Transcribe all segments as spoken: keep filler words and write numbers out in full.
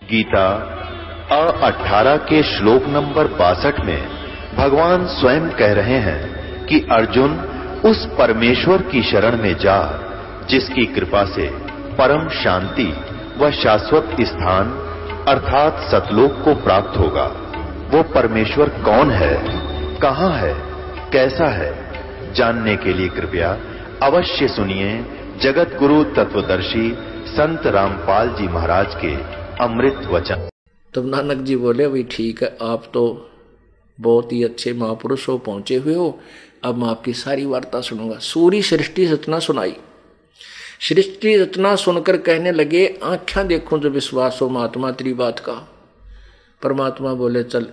गीता अ अठारह के श्लोक नंबर बासठ में भगवान स्वयं कह रहे हैं कि अर्जुन उस परमेश्वर की शरण में जा जिसकी कृपा से परम शांति व शाश्वत स्थान अर्थात सतलोक को प्राप्त होगा। वो परमेश्वर कौन है, कहां है, कैसा है, जानने के लिए कृपया अवश्य सुनिए जगत गुरु तत्वदर्शी संत रामपाल जी महाराज के अमृत वचन। तब नानक जी बोले, भाई ठीक है, आप तो बहुत ही अच्छे महापुरुष हो, पहुंचे हुए हो, अब मैं आपकी सारी वार्ता सुनूंगा। सूरी सृष्टि रचना सुनाई। सृष्टि रचना सुनकर कहने लगे, आंखा देखूं जो विश्वास हो महात्मा तेरी बात का। परमात्मा बोले, चल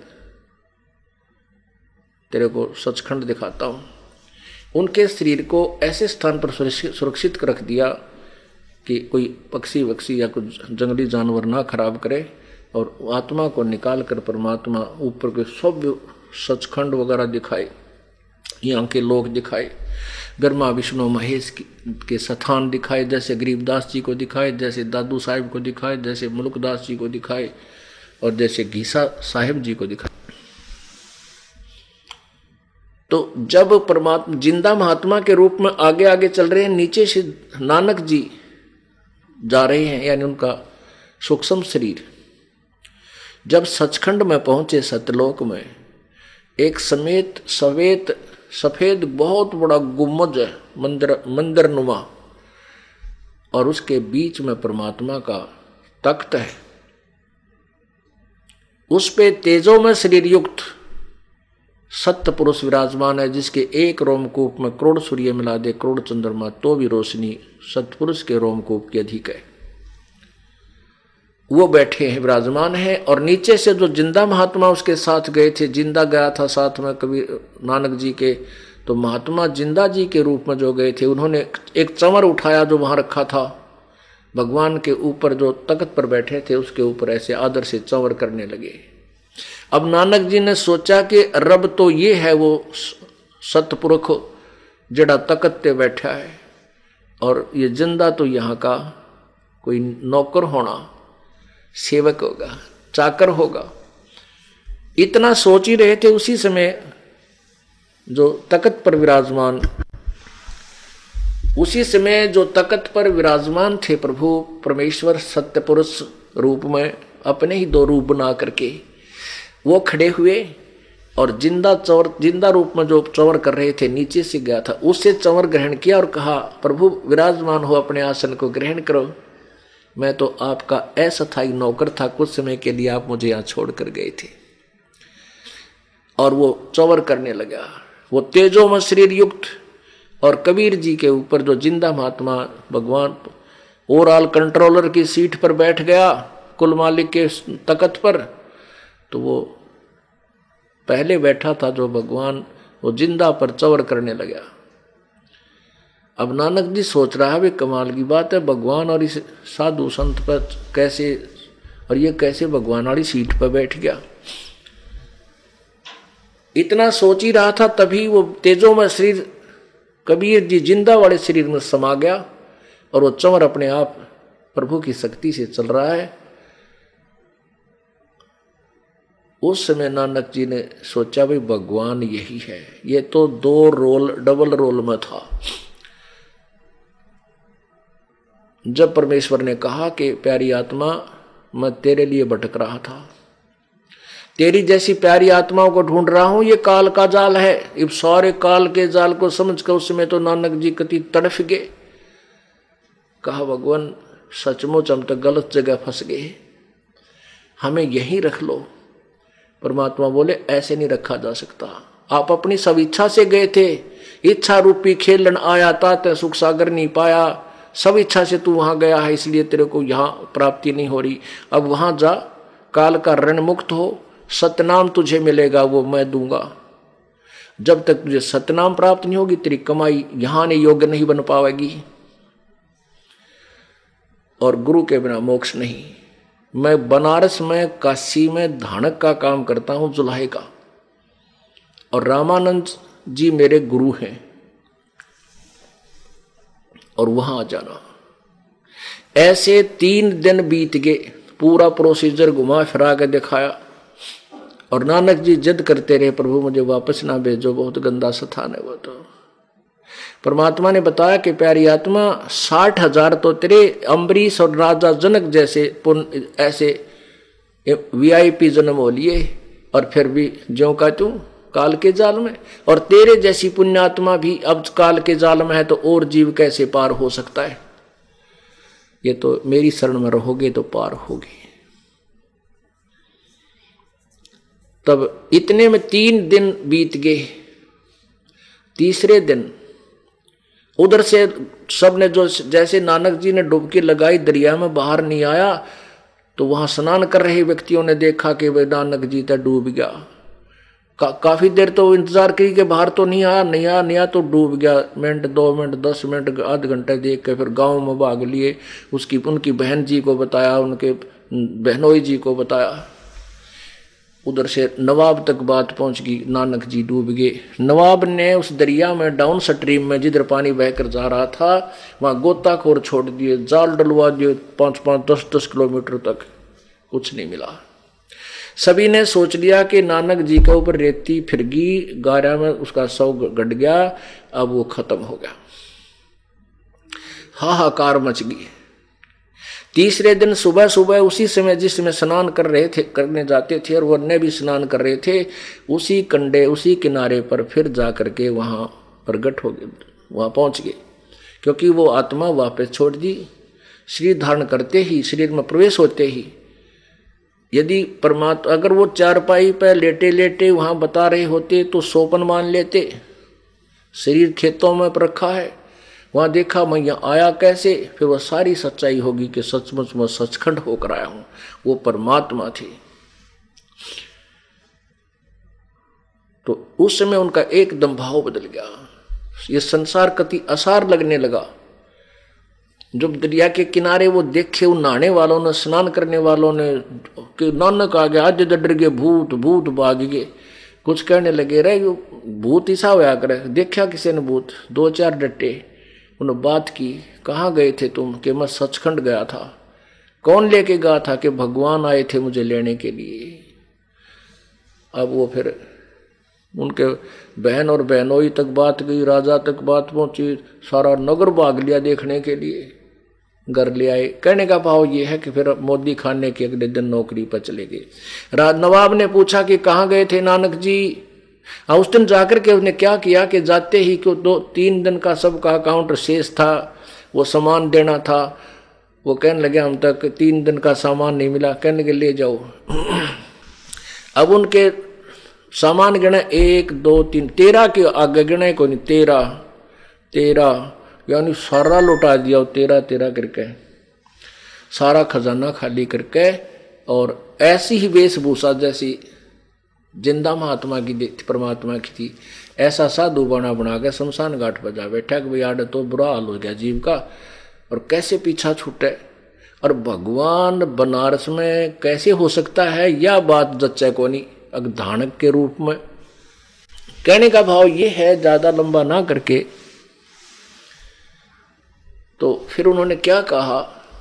तेरे को सचखंड दिखाता हूं। उनके शरीर को ऐसे स्थान पर सुरक्षित रख दिया कि कोई पक्षी वक्षी या कुछ जंगली जानवर ना खराब करे, और आत्मा को निकाल कर परमात्मा ऊपर के सब सचखंड वगैरह दिखाए, यहाँ के लोग दिखाए, ब्रह्मा विष्णु महेश के स्थान दिखाए, जैसे गरीबदास जी को दिखाए, जैसे दादू साहिब को दिखाए, जैसे मुल्कदास जी को दिखाए, और जैसे घीसा साहिब जी को दिखाए। तो जब परमात्मा जिंदा महात्मा के रूप में आगे आगे चल रहे हैं, नीचे से नानक जी जा रहे हैं, यानी उनका सूक्ष्म शरीर। जब सचखंड में पहुंचे सतलोक में, एक समेत सवेत सफेद बहुत बड़ा गुम्बद है, मंदिर मंदिर नुमा, और उसके बीच में परमात्मा का तख्त है। उस पे तेजो में शरीर युक्त सत्य पुरुष विराजमान है, जिसके एक रोमकूप में करोड़ सूर्य मिला दे, करोड़ चंद्रमा, तो भी रोशनी सतपुरुष के रोमकूप की अधिक है। वो बैठे हैं, विराजमान है। और नीचे से जो जिंदा महात्मा उसके साथ गए थे, जिंदा गया था साथ में कबीर नानक जी के, तो महात्मा जिंदा जी के रूप में जो गए थे, उन्होंने एक चंवर उठाया जो वहां रखा था, भगवान के ऊपर जो तख्त पर बैठे थे उसके ऊपर ऐसे आदर से चंवर करने लगे। अब नानक जी ने सोचा कि रब तो ये है वो सतपुरुष जड़ा तख्त पे बैठा है, और ये जिंदा तो यहाँ का कोई नौकर होना, सेवक होगा, चाकर होगा। इतना सोच ही रहे थे, उसी समय जो तख्त पर विराजमान उसी समय जो तख्त पर विराजमान थे प्रभु परमेश्वर सत्य पुरुष रूप में, अपने ही दो रूप बना करके वो खड़े हुए, और जिंदा चंवर जिंदा रूप में जो चंवर कर रहे थे नीचे से गया था, उससे चंवर ग्रहण किया और कहा, प्रभु विराजमान हो, अपने आसन को ग्रहण करो। मैं तो आपका अस्थायी नौकर था, कुछ समय के लिए आप मुझे यहाँ छोड़ कर गए थे। और वो चंवर करने लगा, वो तेजो में शरीर युक्त। और कबीर जी के ऊपर जो जिंदा महात्मा भगवान ओवरऑल कंट्रोलर की सीट पर बैठ गया, कुल मालिक के तख्त पर, तो वो पहले बैठा था जो भगवान, वो जिंदा पर चंवर करने लगा। अब नानक जी सोच रहा है, वे कमाल की बात है, भगवान और इस साधु संत पर कैसे, और ये कैसे भगवान वाली सीट पर बैठ गया। इतना सोच ही रहा था, तभी वो तेजो में शरीर कबीर जी जिंदा वाले शरीर में समा गया, और वो चंवर अपने आप प्रभु की शक्ति से चल रहा है। उस समय नानक जी ने सोचा, भाई भगवान यही है। ये तो दो रोल डबल रोल में था। जब परमेश्वर ने कहा कि प्यारी आत्मा, मैं तेरे लिए भटक रहा था, तेरी जैसी प्यारी आत्माओं को ढूंढ रहा हूं, ये काल का जाल है। इस सारे काल के जाल को समझकर उस समय तो नानक जी कति तड़फ गए। कहा, भगवान सचमुच हम तो गलत जगह फंस गए, हमें यहीं रख लो। परमात्मा बोले, ऐसे नहीं रखा जा सकता। आप अपनी सब इच्छा से गए थे, इच्छा रूपी खेलन आया था, ते सुख सागर नहीं पाया। सब इच्छा से तू वहां गया है, इसलिए तेरे को यहां प्राप्ति नहीं हो रही। अब वहां जा, काल का ऋण मुक्त हो, सतनाम तुझे मिलेगा, वो मैं दूंगा। जब तक तुझे सतनाम प्राप्त नहीं होगी, तेरी कमाई यहां ने योग्य नहीं बन पाएगी, और गुरु के बिना मोक्ष नहीं। मैं बनारस में, काशी में धानक का काम करता हूं, जुलाहे का, और रामानंद जी मेरे गुरु हैं, और वहां आ जाना। ऐसे तीन दिन बीत गए, पूरा प्रोसीजर घुमा फिरा के दिखाया। और नानक जी जिद करते रहे, प्रभु मुझे वापस ना भेजो, बहुत गंदा स्थान है वो। तो परमात्मा ने बताया कि प्यारी आत्मा, साठ हजार तो तेरे अम्बरीश और राजा जनक जैसे पुण्य ऐसे वीआईपी जन्म हो लिए, और फिर भी ज्यों का तू काल के जाल में। और तेरे जैसी पुण्यात्मा भी अब काल के जाल में है, तो और जीव कैसे पार हो सकता है? ये तो मेरी शरण में रहोगे तो पार होगे। तब इतने में तीन दिन बीत गए। तीसरे दिन उधर से सबने, जो जैसे नानक जी ने डुबकी लगाई दरिया में बाहर नहीं आया, तो वहां स्नान कर रहे व्यक्तियों ने देखा कि वे नानक जी तो डूब गया। का, काफी देर तो इंतजार की कि बाहर तो नहीं आया, नहीं आया नहीं आया, तो डूब गया। मिनट, दो मिनट, दस मिनट, आध घंटे देख के फिर गांव में भाग लिए। उसकी उनकी बहन जी को बताया, उनके बहनोई जी को बताया। उधर से नवाब तक बात पहुंच गई, नानक जी डूब गए। नवाब ने उस दरिया में डाउन स्ट्रीम में जिधर पानी बहकर जा रहा था, वहां गोताखोर छोड़ दिए, जाल डलवा दिए, पांच पांच दस दस किलोमीटर तक, कुछ नहीं मिला। सभी ने सोच लिया कि नानक जी के ऊपर रेती फिर गई, गारा में उसका शव गड़ गया, अब वो खत्म हो गया। हाहाकार मच गई। तीसरे दिन सुबह सुबह उसी समय जिस समय स्नान कर रहे थे, करने जाते थे, और वो अन्य भी स्नान कर रहे थे, उसी कंडे उसी किनारे पर फिर जा करके वहां प्रगट हो गए, वहां पहुंच गए। क्योंकि वो आत्मा वापस छोड़ दी। शरीर धारण करते ही, शरीर में प्रवेश होते ही, यदि परमात्मा अगर वो चारपाई पर लेटे लेटे वहां बता रहे होते तो सोपन मान लेते। शरीर खेतों में रखा है, वहां देखा मैं यहाँ आया कैसे, फिर वह सारी सच्चाई होगी कि सचमुच मैं सचखंड होकर आया हूं। वो परमात्मा थी। तो उस समय उनका एकदम भाव बदल गया। ये संसार कति असार लगने लगा। जब दरिया के किनारे वो देखे, उन नहाने वालों ने, स्नान करने वालों ने कि नानक आ गया, आज डर गए, भूत भूत भाग गए। कुछ कहने लगे, रहे भूत ऐसा होया करे। देखा किसी ने भूत, दो चार डटे। उन्होंने बात की, कहाँ गए थे तुम? कि मैं सचखंड गया था। कौन लेके गया था? कि भगवान आए थे मुझे लेने के लिए। अब वो फिर उनके बहन और बहनोई तक बात गई, राजा तक बात पहुंची, सारा नगर भाग लिया देखने के लिए, घर ले आए। कहने का भाव ये है कि फिर मोदी खाने के अगले दिन नौकरी पर चले गए। नवाब ने पूछा कि कहाँ गए थे नानक जी? हाँ, उस दिन जाकर के उसने क्या किया कि जाते ही क्यों दो तीन दिन का सबका अकाउंट शेष था, वो सामान देना था। वो कहने लगे हम तक तीन दिन का सामान नहीं मिला। कहने के ले जाओ। अब उनके सामान गिने, एक दो तीन, तेरह के आगे गिने को नहीं, तेरह तेरह यानी सारा लुटा दिया। तेरह तेरह करके सारा खजाना खाली करके, और ऐसी ही वेशभूषा जैसी जिंदा महात्मा की परमात्मा की थी, ऐसा साधु बना बना के शमशान घाट पर जा बैठा कि भाई आड़े तो बुरा हाल हो गया जीव का, और कैसे पीछा छूटे। और भगवान बनारस में कैसे हो सकता है, यह बात जच्चे को नहीं, अग्धानक के रूप में। कहने का भाव ये है, ज्यादा लंबा ना करके, तो फिर उन्होंने क्या कहा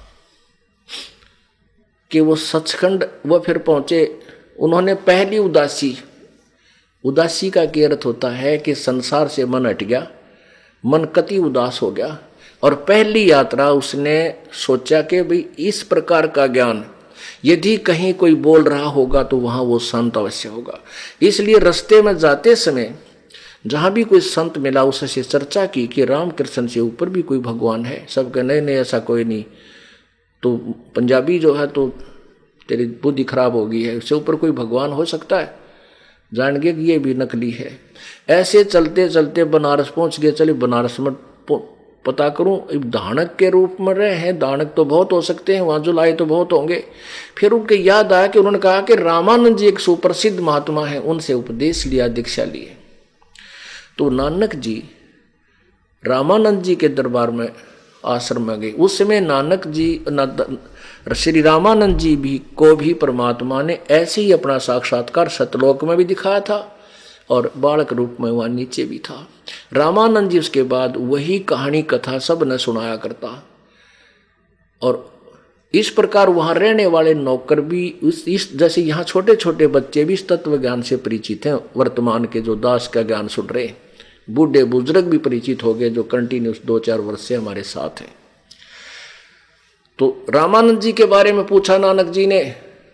कि वो सचखंड वो फिर पहुंचे। उन्होंने पहली उदासी, उदासी का क्या अर्थ होता है कि संसार से मन हट गया, मन कति उदास हो गया। और पहली यात्रा उसने सोचा कि भाई इस प्रकार का ज्ञान यदि कहीं कोई बोल रहा होगा तो वहां वो संत अवश्य होगा। इसलिए रास्ते में जाते समय जहां भी कोई संत मिला उससे चर्चा की कि रामकृष्ण से ऊपर भी कोई भगवान है। सब कहे नहीं नहीं ऐसा कोई नहीं। तो पंजाबी जो है तो तेरी बुद्धि खराब हो गई है, उससे ऊपर कोई भगवान हो सकता है? जान गए कि ये भी नकली है। ऐसे चलते चलते बनारस पहुंच गए। चलिए बनारस में पता करूं, दानक के रूप में रहे हैं, दानक तो बहुत हो सकते हैं, वहां जुलाए तो बहुत होंगे। फिर उनके याद आया कि उन्होंने कहा कि रामानंद जी एक सुप्रसिद्ध महात्मा है, उनसे उपदेश लिया, दीक्षा लिए। तो नानक जी रामानंद जी के दरबार में आश्रम में गए। उस समय नानक जी श्री रामानंद जी भी को भी परमात्मा ने ऐसे ही अपना साक्षात्कार सतलोक में भी दिखाया था और बालक रूप में वहां नीचे भी था। रामानंद जी उसके बाद वही कहानी कथा सब न सुनाया करता। और इस प्रकार वहां रहने वाले नौकर भी उस इस जैसे यहाँ छोटे छोटे बच्चे भी इस तत्व ज्ञान से परिचित हैं। वर्तमान के जो दास का ज्ञान सुन रहे, बूढ़े बुजुर्ग भी परिचित हो गए जो कंटिन्यूस दो चार वर्ष से हमारे साथ हैं। तो रामानंद जी के बारे में पूछा नानक जी ने,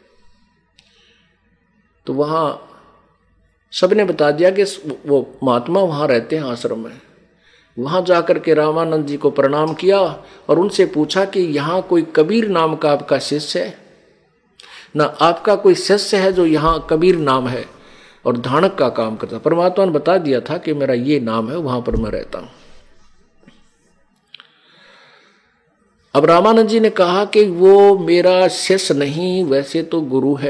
तो वहां सबने बता दिया कि वो महात्मा वहां रहते हैं आश्रम में। वहां जाकर के रामानंद जी को प्रणाम किया और उनसे पूछा कि यहाँ कोई कबीर नाम का आपका शिष्य है ना, आपका कोई शिष्य है जो यहाँ कबीर नाम है और धानक का काम करता। परमात्मा ने बता दिया था कि मेरा ये नाम है, वहां पर मैं रहता हूं। अब रामानंद जी ने कहा कि वो मेरा शिष्य नहीं, वैसे तो गुरु है।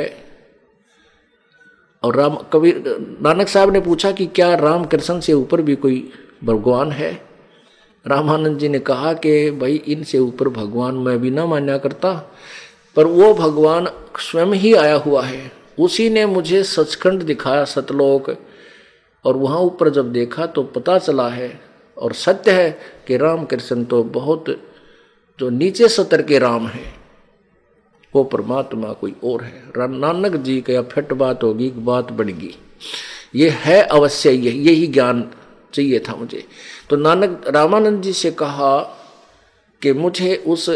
और राम कबीर नानक साहब ने पूछा कि क्या राम कृष्ण से ऊपर भी कोई भगवान है? रामानंद जी ने कहा कि भाई इनसे ऊपर भगवान मैं भी ना मान्या करता, पर वो भगवान स्वयं ही आया हुआ है। उसी ने मुझे सचखंड दिखाया, सतलोक, और वहां ऊपर जब देखा तो पता चला है और सत्य है कि राम कृष्ण तो बहुत जो नीचे सतर के राम है, वो परमात्मा कोई और है। नानक जी का फिट बात होगी, बात बढ़ेगी। ये है अवश्य, यही ज्ञान चाहिए था मुझे। तो नानक रामानंद जी से कहा कि मुझे उस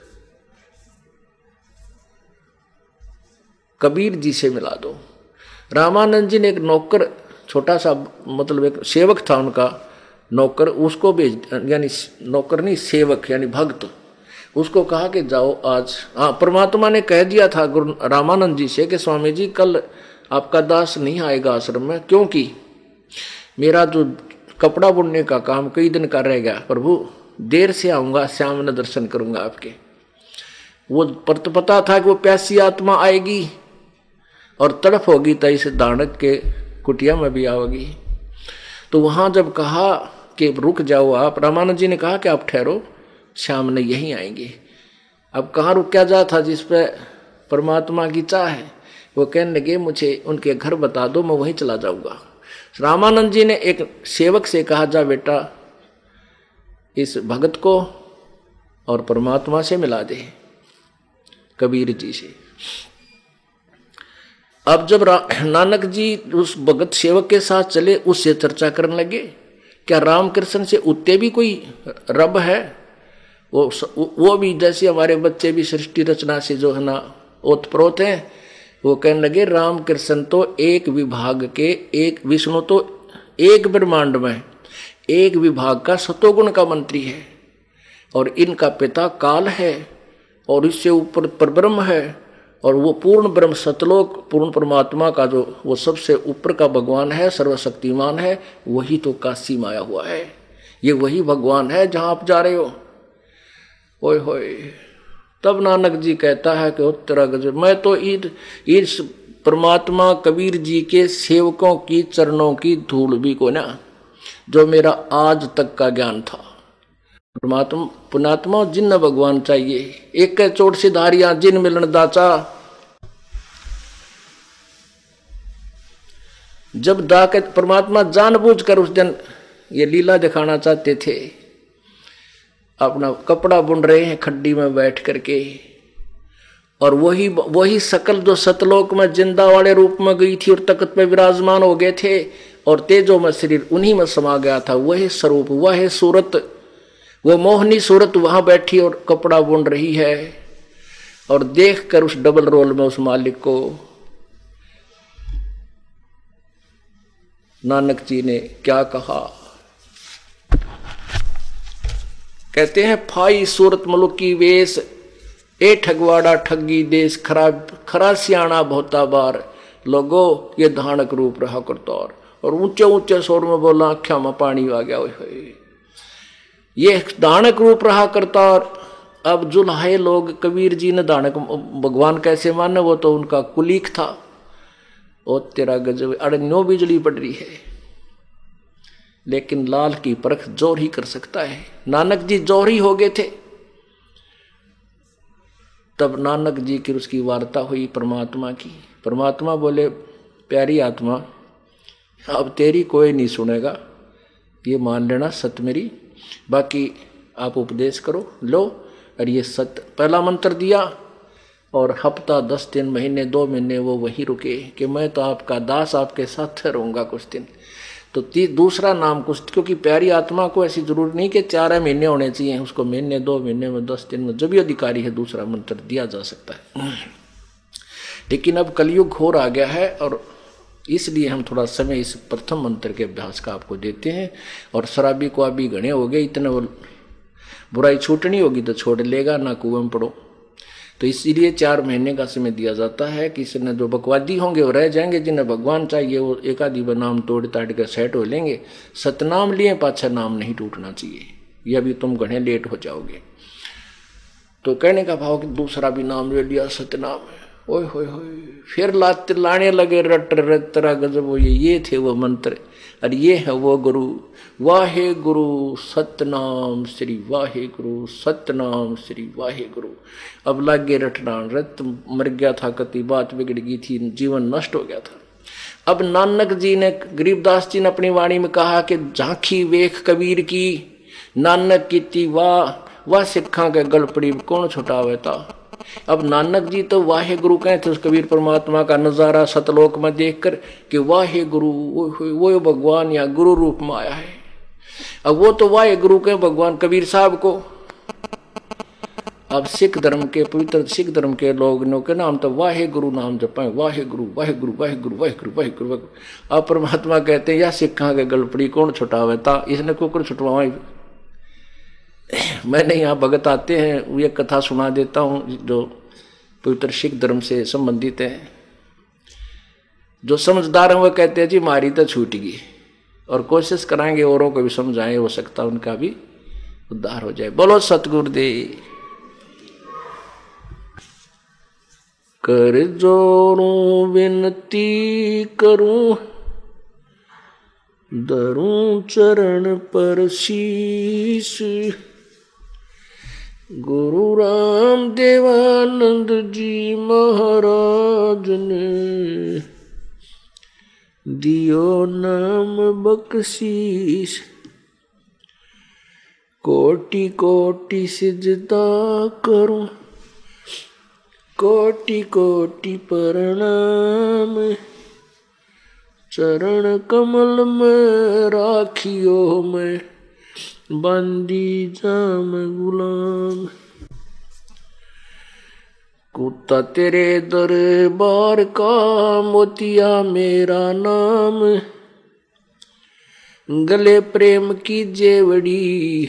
कबीर जी से मिला दो। रामानंद जी ने एक नौकर, छोटा सा मतलब एक सेवक था उनका नौकर, उसको भेज, यानी नौकर नहीं सेवक यानी भक्त, उसको कहा कि जाओ आज। हाँ, परमात्मा ने कह दिया था गुरु रामानंद जी से कि स्वामी जी कल आपका दास नहीं आएगा आश्रम में, क्योंकि मेरा जो कपड़ा बुनने का काम कई दिन का रह गया, प्रभु देर से आऊंगा, श्याम में दर्शन करूंगा आपके। वो पर तो पता था कि वो प्यासी आत्मा आएगी और तड़फ होगी, तो इस दानक के कुटिया में भी आओगी। तो वहां जब कहा कि रुक जाओ आप, रामानंद जी ने कहा कि आप ठहरो, श्याम ने यहीं आएंगे। अब कहाँ रुक जा था जिस पे परमात्मा की चाह है। वो कहने लगे मुझे उनके घर बता दो, मैं वहीं चला जाऊंगा। रामानंद जी ने एक सेवक से कहा, जा बेटा इस भगत को और परमात्मा से मिला दे, कबीर जी से। अब जब नानक जी उस भगत सेवक के साथ चले, उससे चर्चा करने लगे, क्या रामकृष्ण से उत्ते भी कोई रब है? वो वो भी जैसे हमारे बच्चे भी सृष्टि रचना से जो है ना ओतप्रोत हैं। वो कहने लगे रामकृष्ण तो एक विभाग के, एक विष्णु तो एक ब्रह्मांड में एक विभाग का सतोगुण का मंत्री है, और इनका पिता काल है, और इससे ऊपर परब्रह्म है, और वो पूर्ण ब्रह्म सतलोक पूर्ण परमात्मा का जो वो सबसे ऊपर का भगवान है, सर्वशक्तिमान है, वही तो काशी में आया हुआ है। ये वही भगवान है जहां आप जा रहे हो। ओए होए, तब नानक जी कहता है कि उत्तरा गजब, मैं तो इस परमात्मा कबीर जी के सेवकों की चरणों की धूल भी को ना, जो मेरा आज तक का ज्ञान था। परमात्मा पुणात्मा जिन भगवान चाहिए, एक के चोट से धारिया जिन मिलन दाचा। जब दाके परमात्मा जानबूझकर उस दिन ये लीला दिखाना चाहते थे, अपना कपड़ा बुन रहे हैं खड्डी में बैठ करके, और वही वही सकल जो सतलोक में जिंदा वाले रूप में गई थी और तख्त पे विराजमान हो गए थे, और तेजो में शरीर उन्हीं में समा गया था। वही स्वरूप, वह सूरत, वो मोहनी सूरत वहां बैठी और कपड़ा बुन रही है। और देख कर उस डबल रोल में उस मालिक को नानक जी ने क्या कहा, कहते हैं फाई सूरत मलुकी वेश, ए ठगवाड़ा ठगी देश, खराब खरा सियाणा बहुता बार, लोगो ये धानक रूप रहा करतौर। और ऊंचे ऊंचे स्वर में बोला, आख्या में पानी आ गया, ये धानक रूप रहा करतौर। अब जुल्हाए लोग कबीर जी ने धानक भगवान कैसे माने, वो तो उनका कुलीक था। ओ तेरा गजब, अड़न्यो बिजली पड़ रही है, लेकिन लाल की परख जोर ही कर सकता है। नानक जी जोर ही हो गए थे। तब नानक जी की उसकी वार्ता हुई परमात्मा की। परमात्मा बोले, प्यारी आत्मा, अब तेरी कोई नहीं सुनेगा, ये मान लेना सत्य मेरी, बाकी आप उपदेश करो लो। और ये सत्य पहला मंत्र दिया, और हफ्ता दस दिन महीने दो महीने वो वहीं रुके कि मैं तो आपका दास आपके साथ रहूँगा कुछ दिन। तो दूसरा नाम कुछ, क्योंकि प्यारी आत्मा को ऐसी जरूरत नहीं कि चार महीने होने चाहिए, उसको महीने दो महीने में दस दिन में जब भी अधिकारी है दूसरा मंत्र दिया जा सकता है। लेकिन अब कलयुग घोर आ गया है और इसलिए हम थोड़ा समय इस प्रथम मंत्र के अभ्यास का आपको देते हैं। और शराबी को अभी घने हो गए, इतने वो बुराई छूटनी होगी तो छोड़ लेगा, ना कुएं में पड़ो। तो इसीलिए चार महीने का समय दिया जाता है कि इसने जो बकवादी होंगे वो रह जाएंगे, जिन्हें भगवान चाहिए वो एक आदि नाम तोड़ ताड़ के सेट हो लेंगे। सतनाम लिए पाछा नाम नहीं टूटना चाहिए, यह भी तुम घने लेट हो जाओगे। तो कहने का भाव कि दूसरा भी नाम ले लिया सतनाम है, ओए होए होए, फिर लाते लाने लगे रट रट तरह गजब हो। ये ये थे वो मंत्र और ये है वो गुरु। वाहे गुरु सतनाम श्री वाहे गुरु सतनाम श्री वाहे गुरु। अब लागे रटना, रत मर गया था, कति बात बिगड़ गई थी, जीवन नष्ट हो गया था। अब नानक जी ने, गरीबदास जी ने अपनी वाणी में कहा कि झांकी वेख कबीर की, नानक की ती वाह वाह सिखा के गलपड़ी कौन छुटावे था। अब नानक जी तो वाहे गुरु कहते उस कबीर परमात्मा का नजारा सतलोक में देखकर कि वाहे गुरु वो भगवान या गुरु रूप में आया है। अब वो तो वाहे गुरु के भगवान कबीर साहब को। अब सिख धर्म के पवित्र सिख धर्म के लोगों के नाम तो वाहे गुरु नाम जपाए, वाहे गुरु वाहे गुरु वाहे गुरु वाहे गुरु वाहे गुरु। अब परमात्मा कहते हैं या सिखा के गलपड़ी कौन छुटावे था, इसने कुकर छुटवाई। मैंने यहाँ भगत आते हैं, ये कथा सुना देता हूँ जो पवित्र सिख धर्म से संबंधित है। जो समझदार हैं वो कहते हैं जी मारी तो छूट गई, और कोशिश कराएंगे औरों को भी समझाएं, हो सकता उनका भी उद्धार हो जाए। बोलो सतगुरुदेव। कर जोरों विनती करूं, धरूं चरण पर शीश, गुरु राम देवानंद जी महाराज ने दियो नाम बख्शीश। कोटि कोटि सिजदा करूं, कोटि कोटि प्रणाम, चरण कमल में राखियो मैं बंदी जाम गुलाम। कुत्ता तेरे दरबार का मोतिया मेरा नाम, गले प्रेम की जेवड़ी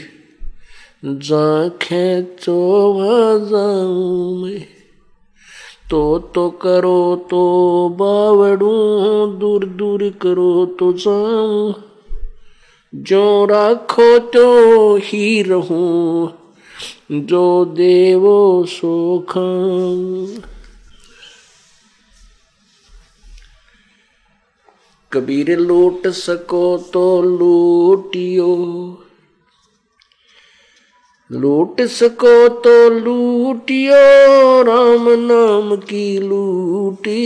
जाखें चोवा जाऊं मैं। तो तो करो तो बावड़ूं, दूर दूर करो तो जाऊं, जो राखो तो ही रहूं, जो देवो सो खाऊं। कबीर लूट सको तो लूटियो, लूट सको तो लूटियो, राम नाम की लूटी,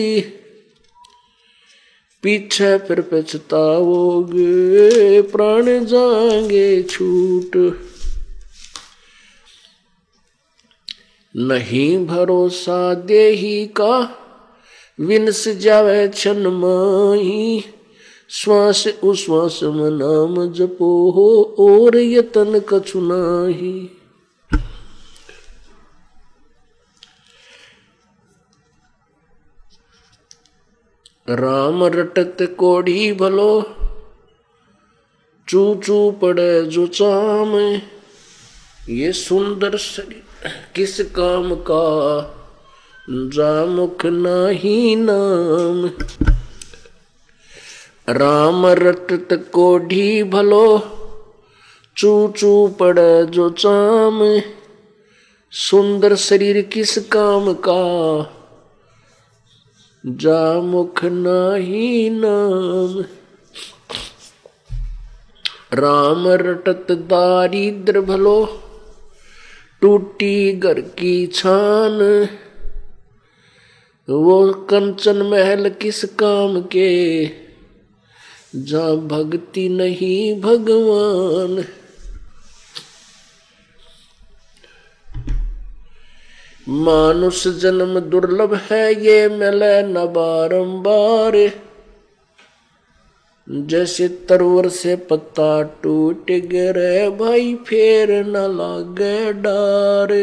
पीछे फिर पछताओगे, प्राण जाएंगे छूट। नहीं भरोसा देही का, विनस जावे क्षण माही, श्वास उश्वास में नाम जपो हो, और यतन कछु नाही। राम रटत कोढ़ी भलो, चू चू पड़े जो चाम, ये सुंदर शरीर किस काम का, जा मुख नाही नाम। राम रटत कोढ़ी भलो, चू चू पड़े जो चाम, सुंदर शरीर किस काम का, जा मुख नाही नाम। राम रटत दारिद्र भलो, टूटी घर की छान, वो कंचन महल किस काम के, जा भक्ति नहीं भगवान। मानुष जन्म दुर्लभ है ये मिले न बारंबार, जैसे तरवर से पत्ता टूट गिरे भाई फेर न लागे डार।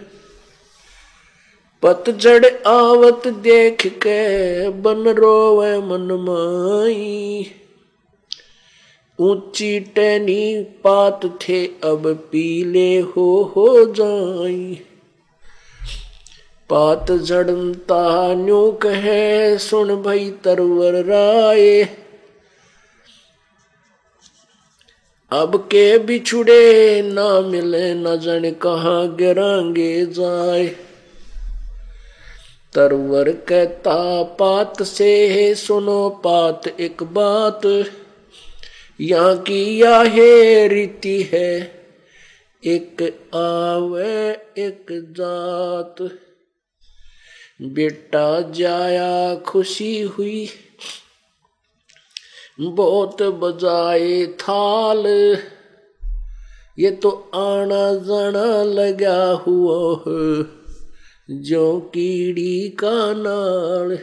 पतझड़ आवत देख के बन रोवे मन माई, ऊंची टहनी पात थे अब पीले हो हो जाई। पात झड़ता न्यू कहे सुन भई तरवर राय, अब के बिछुड़े ना मिले न जन कहाँ गिरांगे जाए। तरवर कहता पात से सुनो पात एक बात, यहाँ की यह रीति है एक आवे एक जात। बेटा जाया खुशी हुई बहुत बजाए थाल, ये तो आना जाना लगा हुआ है जो कीड़ी का नाल।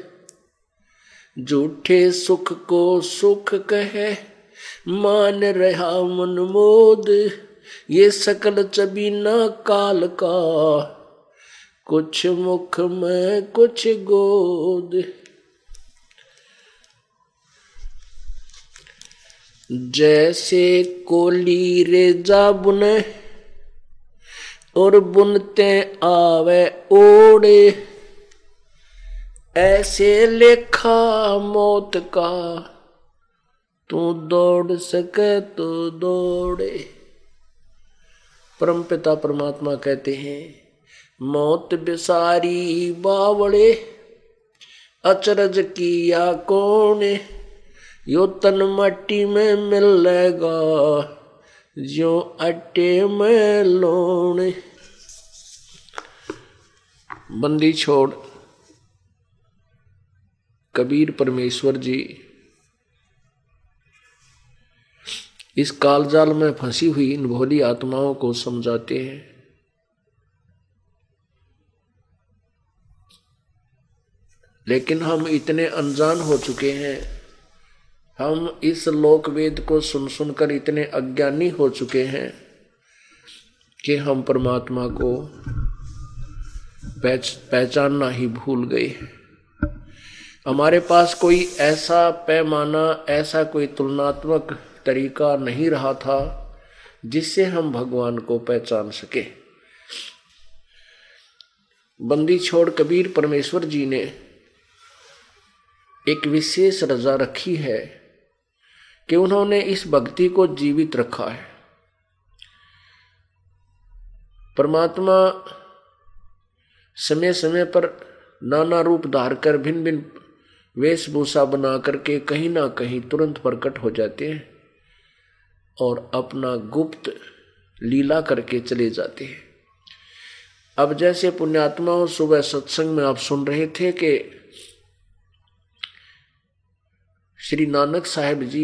झूठे सुख को सुख कहे मान रहा मन मोद, ये सकल चबीना काल का कुछ मुख में कुछ गोद। जैसे कोली रेजा बुने और बुनते आवे ओढ़े, ऐसे लेखा मौत का तू दौड़ सके तो दौड़े। परमपिता परमात्मा कहते हैं मौत बिसारी बावड़े, अचरज किया कौन, यो तन मट्टी में मिलेगा जो अट्टे में लोने। बंदी छोड़ कबीर परमेश्वर जी इस कालजाल में फंसी हुई इन भोली आत्माओं को समझाते हैं। लेकिन हम इतने अनजान हो चुके हैं, हम इस लोक वेद को सुन सुनकर इतने अज्ञानी हो चुके हैं कि हम परमात्मा को पहचानना ही भूल गए। हमारे पास कोई ऐसा पैमाना, ऐसा कोई तुलनात्मक तरीका नहीं रहा था जिससे हम भगवान को पहचान सके। बंदी छोड़ कबीर परमेश्वर जी ने एक विशेष रजा रखी है कि उन्होंने इस भक्ति को जीवित रखा है। परमात्मा समय समय पर नाना रूप धार कर भिन्न भिन्न वेशभूषा बना करके कहीं ना कहीं तुरंत प्रकट हो जाते हैं और अपना गुप्त लीला करके चले जाते हैं। अब जैसे पुण्यात्माओं सुबह सत्संग में आप सुन रहे थे कि श्री नानक साहिब जी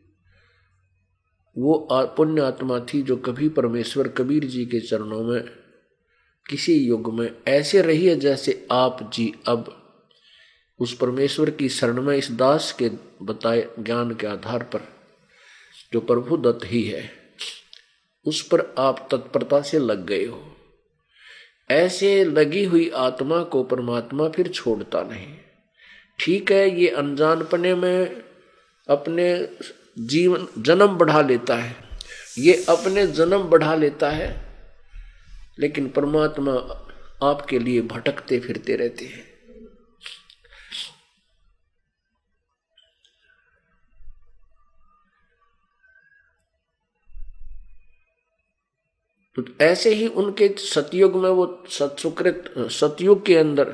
वो पुण्य आत्मा थी जो कभी परमेश्वर कबीर जी के चरणों में किसी युग में ऐसे रही है जैसे आप जी अब उस परमेश्वर की शरण में इस दास के बताए ज्ञान के आधार पर जो प्रभु दत्त ही है उस पर आप तत्परता से लग गए हो। ऐसे लगी हुई आत्मा को परमात्मा फिर छोड़ता नहीं। ठीक है, ये अनजानपने में अपने जीवन जन्म बढ़ा लेता है, ये अपने जन्म बढ़ा लेता है, लेकिन परमात्मा आपके लिए भटकते फिरते रहते हैं। तो ऐसे ही उनके सतयुग में वो सत्सुकृत सतयुग के अंदर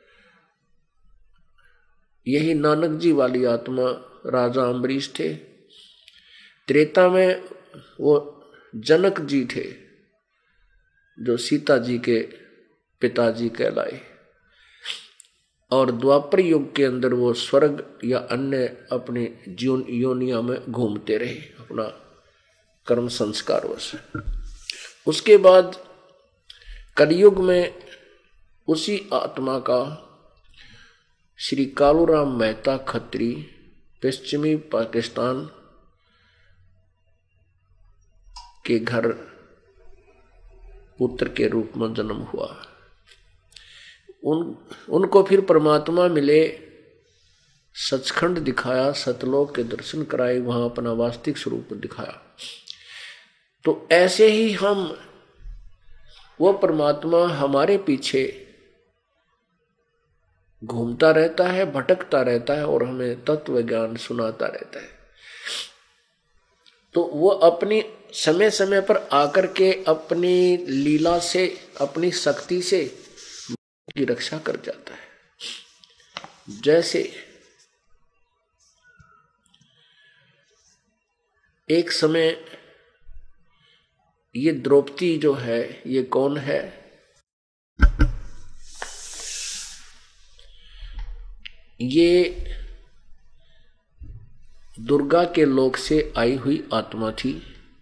यही नानक जी वाली आत्मा राजा अम्बरीश थे। त्रेता में वो जनक जी थे जो सीता जी के पिताजी कहलाए, और द्वापर युग के अंदर वो स्वर्ग या अन्य अपने जीवन योनिया में घूमते रहे अपना कर्म संस्कार वश। उसके बाद कलयुग में उसी आत्मा का श्री कालूराम मेहता खत्री पश्चिमी पाकिस्तान के घर पुत्र के रूप में जन्म हुआ। उन उनको फिर परमात्मा मिले, सचखंड दिखाया, सतलोक के दर्शन कराए, वहां अपना वास्तविक स्वरूप दिखाया। तो ऐसे ही हम वो परमात्मा हमारे पीछे घूमता रहता है, भटकता रहता है और हमें तत्व ज्ञान सुनाता रहता है। तो वो अपनी समय समय पर आकर के अपनी लीला से, अपनी शक्ति से की रक्षा कर जाता है। जैसे एक समय ये द्रौपदी जो है, ये कौन है? ये दुर्गा के लोक से आई हुई आत्मा थी।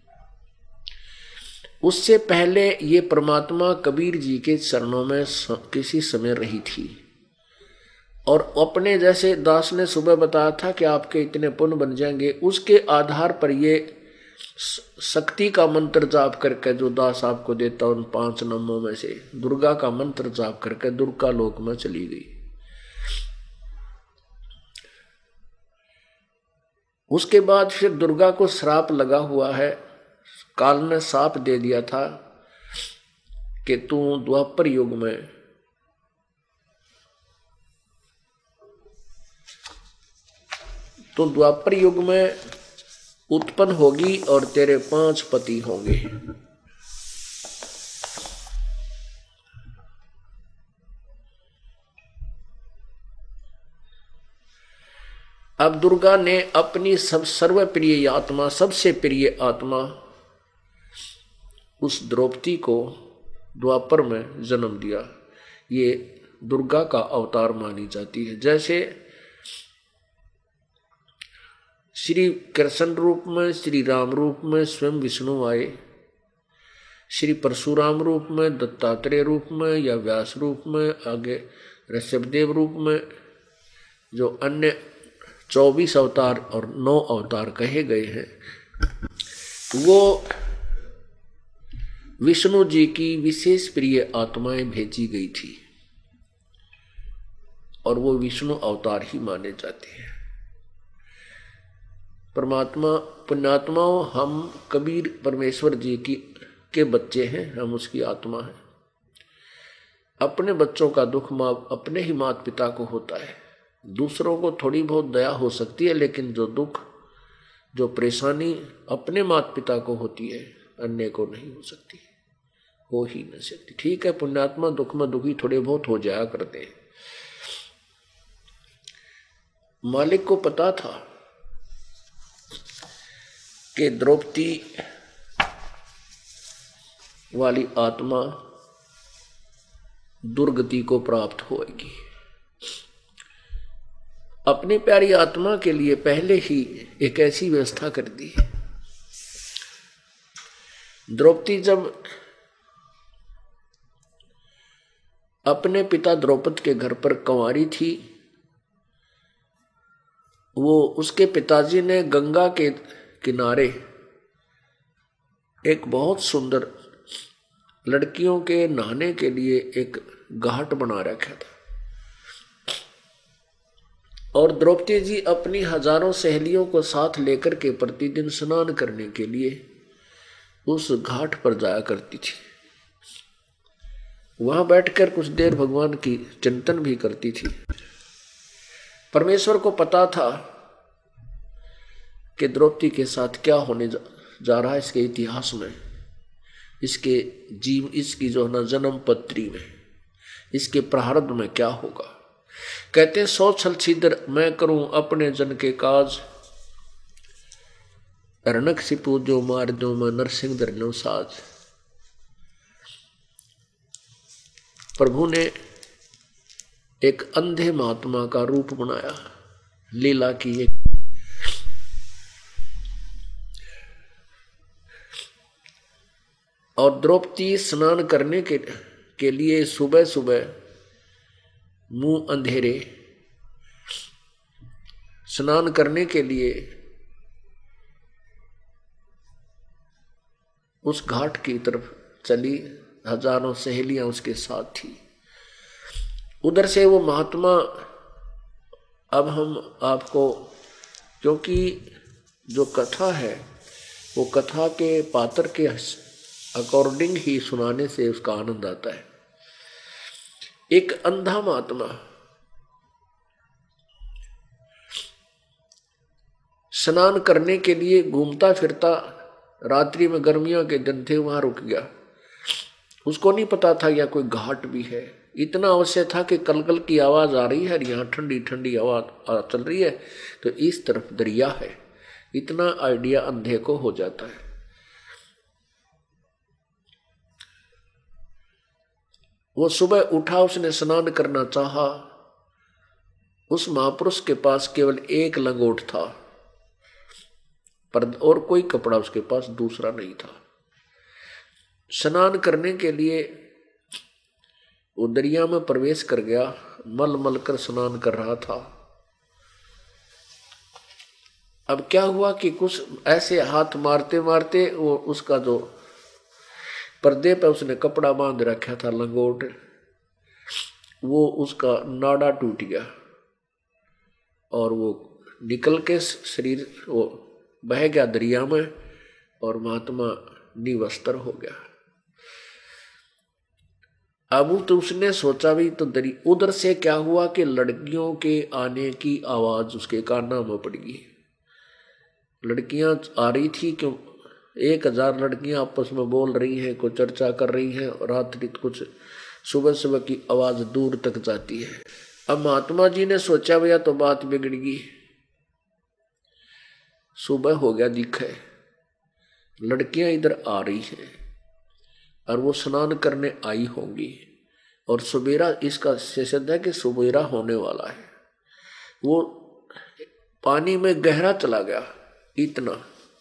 उससे पहले ये परमात्मा कबीर जी के चरणों में किसी समय रही थी और अपने, जैसे दास ने सुबह बताया था कि आपके इतने पुण्य बन जाएंगे, उसके आधार पर ये शक्ति का मंत्र जाप करके जो दास आपको देता उन पांच नामों में से दुर्गा का मंत्र जाप करके दुर्गा लोक में चली गई। उसके बाद फिर दुर्गा को श्राप लगा हुआ है। काल ने साप दे दिया था कि तू द्वापर युग में तो द्वापर युग में उत्पन्न होगी और तेरे पांच पति होंगे। अब दुर्गा ने अपनी सब सर्वप्रिय आत्मा, सबसे प्रिय आत्मा उस द्रौपदी को द्वापर में जन्म दिया। ये दुर्गा का अवतार मानी जाती है। जैसे श्री कृष्ण रूप में, श्री राम रूप में स्वयं विष्णु आए, श्री परशुराम रूप में, दत्तात्रेय रूप में या व्यास रूप में, आगे ऋषभदेव रूप में, जो अन्य चौबीस अवतार और नौ अवतार कहे गए हैं, वो विष्णु जी की विशेष प्रिय आत्माएं भेजी गई थी और वो विष्णु अवतार ही माने जाते हैं। परमात्मा पुण्यात्माओं, हम कबीर परमेश्वर जी की के बच्चे हैं, हम उसकी आत्मा हैं। अपने बच्चों का दुख माँ अपने ही माता पिता को होता है। दूसरों को थोड़ी बहुत दया हो सकती है, लेकिन जो दुख, जो परेशानी अपने माता पिता को होती है, अन्य को नहीं हो सकती, हो ही नहीं सकती। ठीक है, पुण्यात्मा दुख में दुखी थोड़े बहुत हो जाया करते हैं। मालिक को पता था कि द्रौपदी वाली आत्मा दुर्गति को प्राप्त होगी। अपनी प्यारी आत्मा के लिए पहले ही एक ऐसी व्यवस्था कर दी है। द्रौपदी जब अपने पिता द्रौपद के घर पर कंवारी थी, वो उसके पिताजी ने गंगा के किनारे एक बहुत सुंदर लड़कियों के नहाने के लिए एक घाट बना रखा था और द्रौपदी जी अपनी हजारों सहेलियों को साथ लेकर के प्रतिदिन स्नान करने के लिए उस घाट पर जाया करती थी। वहां बैठकर कुछ देर भगवान की चिंतन भी करती थी। परमेश्वर को पता था कि द्रौपदी के साथ क्या होने जा, जा रहा है इसके इतिहास में, इसके जीव, इसकी जो है ना जन्म पत्री में, इसके प्रारब्ध में क्या होगा। कहते सौ छल छिद्र मैं करूं अपने जन के काज, रनक सिपू जो मार दो मैं नरसिंह धरनो साज। प्रभु ने एक अंधे महात्मा का रूप बनाया, लीला की एक और द्रौपदी स्नान करने के, के लिए सुबह सुबह मुंह अंधेरे स्नान करने के लिए उस घाट की तरफ चली। हजारों सहेलियां उसके साथ थी। उधर से वो महात्मा, अब हम आपको, क्योंकि जो कथा है वो कथा के पात्र के अकॉर्डिंग ही सुनाने से उसका आनंद आता है। एक अंधा महात्मा स्नान करने के लिए घूमता फिरता, रात्रि में गर्मियों के दिन थे, वहां रुक गया। उसको नहीं पता था यह कोई घाट भी है। इतना अवश्य था कि कलकल की आवाज आ रही है, यहाँ ठंडी ठंडी आवाज चल रही है, तो इस तरफ दरिया है। इतना आइडिया अंधे को हो जाता है। वो सुबह उठा, उसने स्नान करना चाहा। उस महापुरुष के पास केवल एक लंगोट था, पर और कोई कपड़ा उसके पास दूसरा नहीं था। स्नान करने के लिए वो दरिया में प्रवेश कर गया, मल मल कर स्नान कर रहा था। अब क्या हुआ कि कुछ ऐसे हाथ मारते मारते वो उसका जो पर्दे पे उसने कपड़ा बांध रखा था, लंगोट, वो उसका नाड़ा टूट गया और वो निकल के शरीर वो बह गया दरिया में और महात्मा निवस्त्र हो गया। अब तो उसने सोचा भी तो दरी उधर से क्या हुआ कि लड़कियों के आने की आवाज उसके कानों में पड़ गई। लड़कियां आ रही थी, क्यों एक हजार लड़कियां आपस में बोल रही हैं, कुछ चर्चा कर रही हैं, और रात्रि कुछ सुबह सुबह की आवाज दूर तक जाती है। अब महात्मा जी ने सोचा भैया तो बात बिगड़ गई। सुबह हो गया, दिखे लड़कियां इधर आ रही हैं और वो स्नान करने आई होंगी, और सवेरा इसका सिद्ध है कि सवेरा होने वाला है। वो पानी में गहरा चला गया, इतना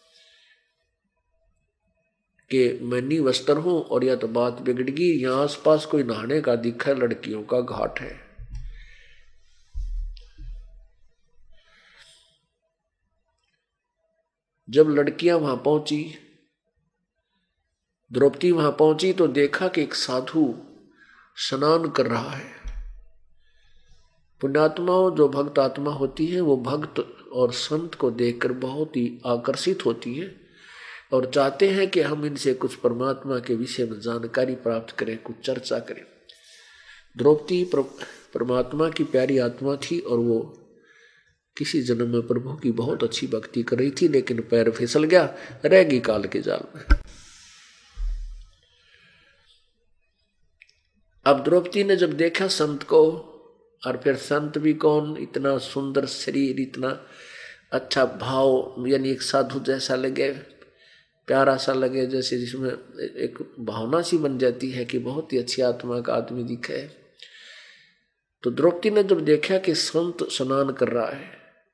कि मैं निवस्त्र हूं और या तो बात बिगड़ गई। यहां आसपास कोई नहाने का दिखा, लड़कियों का घाट है। जब लड़कियां वहां पहुंची, द्रौपदी वहां पहुंची, तो देखा कि एक साधु स्नान कर रहा है। पुण्यात्माओं, जो भक्त आत्मा होती है, वो भक्त और संत को देखकर बहुत ही आकर्षित होती है और चाहते हैं कि हम इनसे कुछ परमात्मा के विषय में जानकारी प्राप्त करें, कुछ चर्चा करें। द्रौपदी परमात्मा की प्यारी आत्मा थी और वो किसी जन्म में प्रभु की बहुत अच्छी भक्ति कर रही थी, लेकिन पैर फिसल गया, रह गई काल के जाल में। अब द्रौपदी ने जब देखा संत को, और फिर संत भी कौन, इतना सुंदर शरीर, इतना अच्छा भाव, यानी एक साधु जैसा लगे, प्यारा सा लगे, जैसे जिसमें एक भावना सी बन जाती है कि बहुत ही अच्छी आत्मा का आदमी दिखे। तो द्रौपदी ने जब देखा कि संत स्नान कर रहा है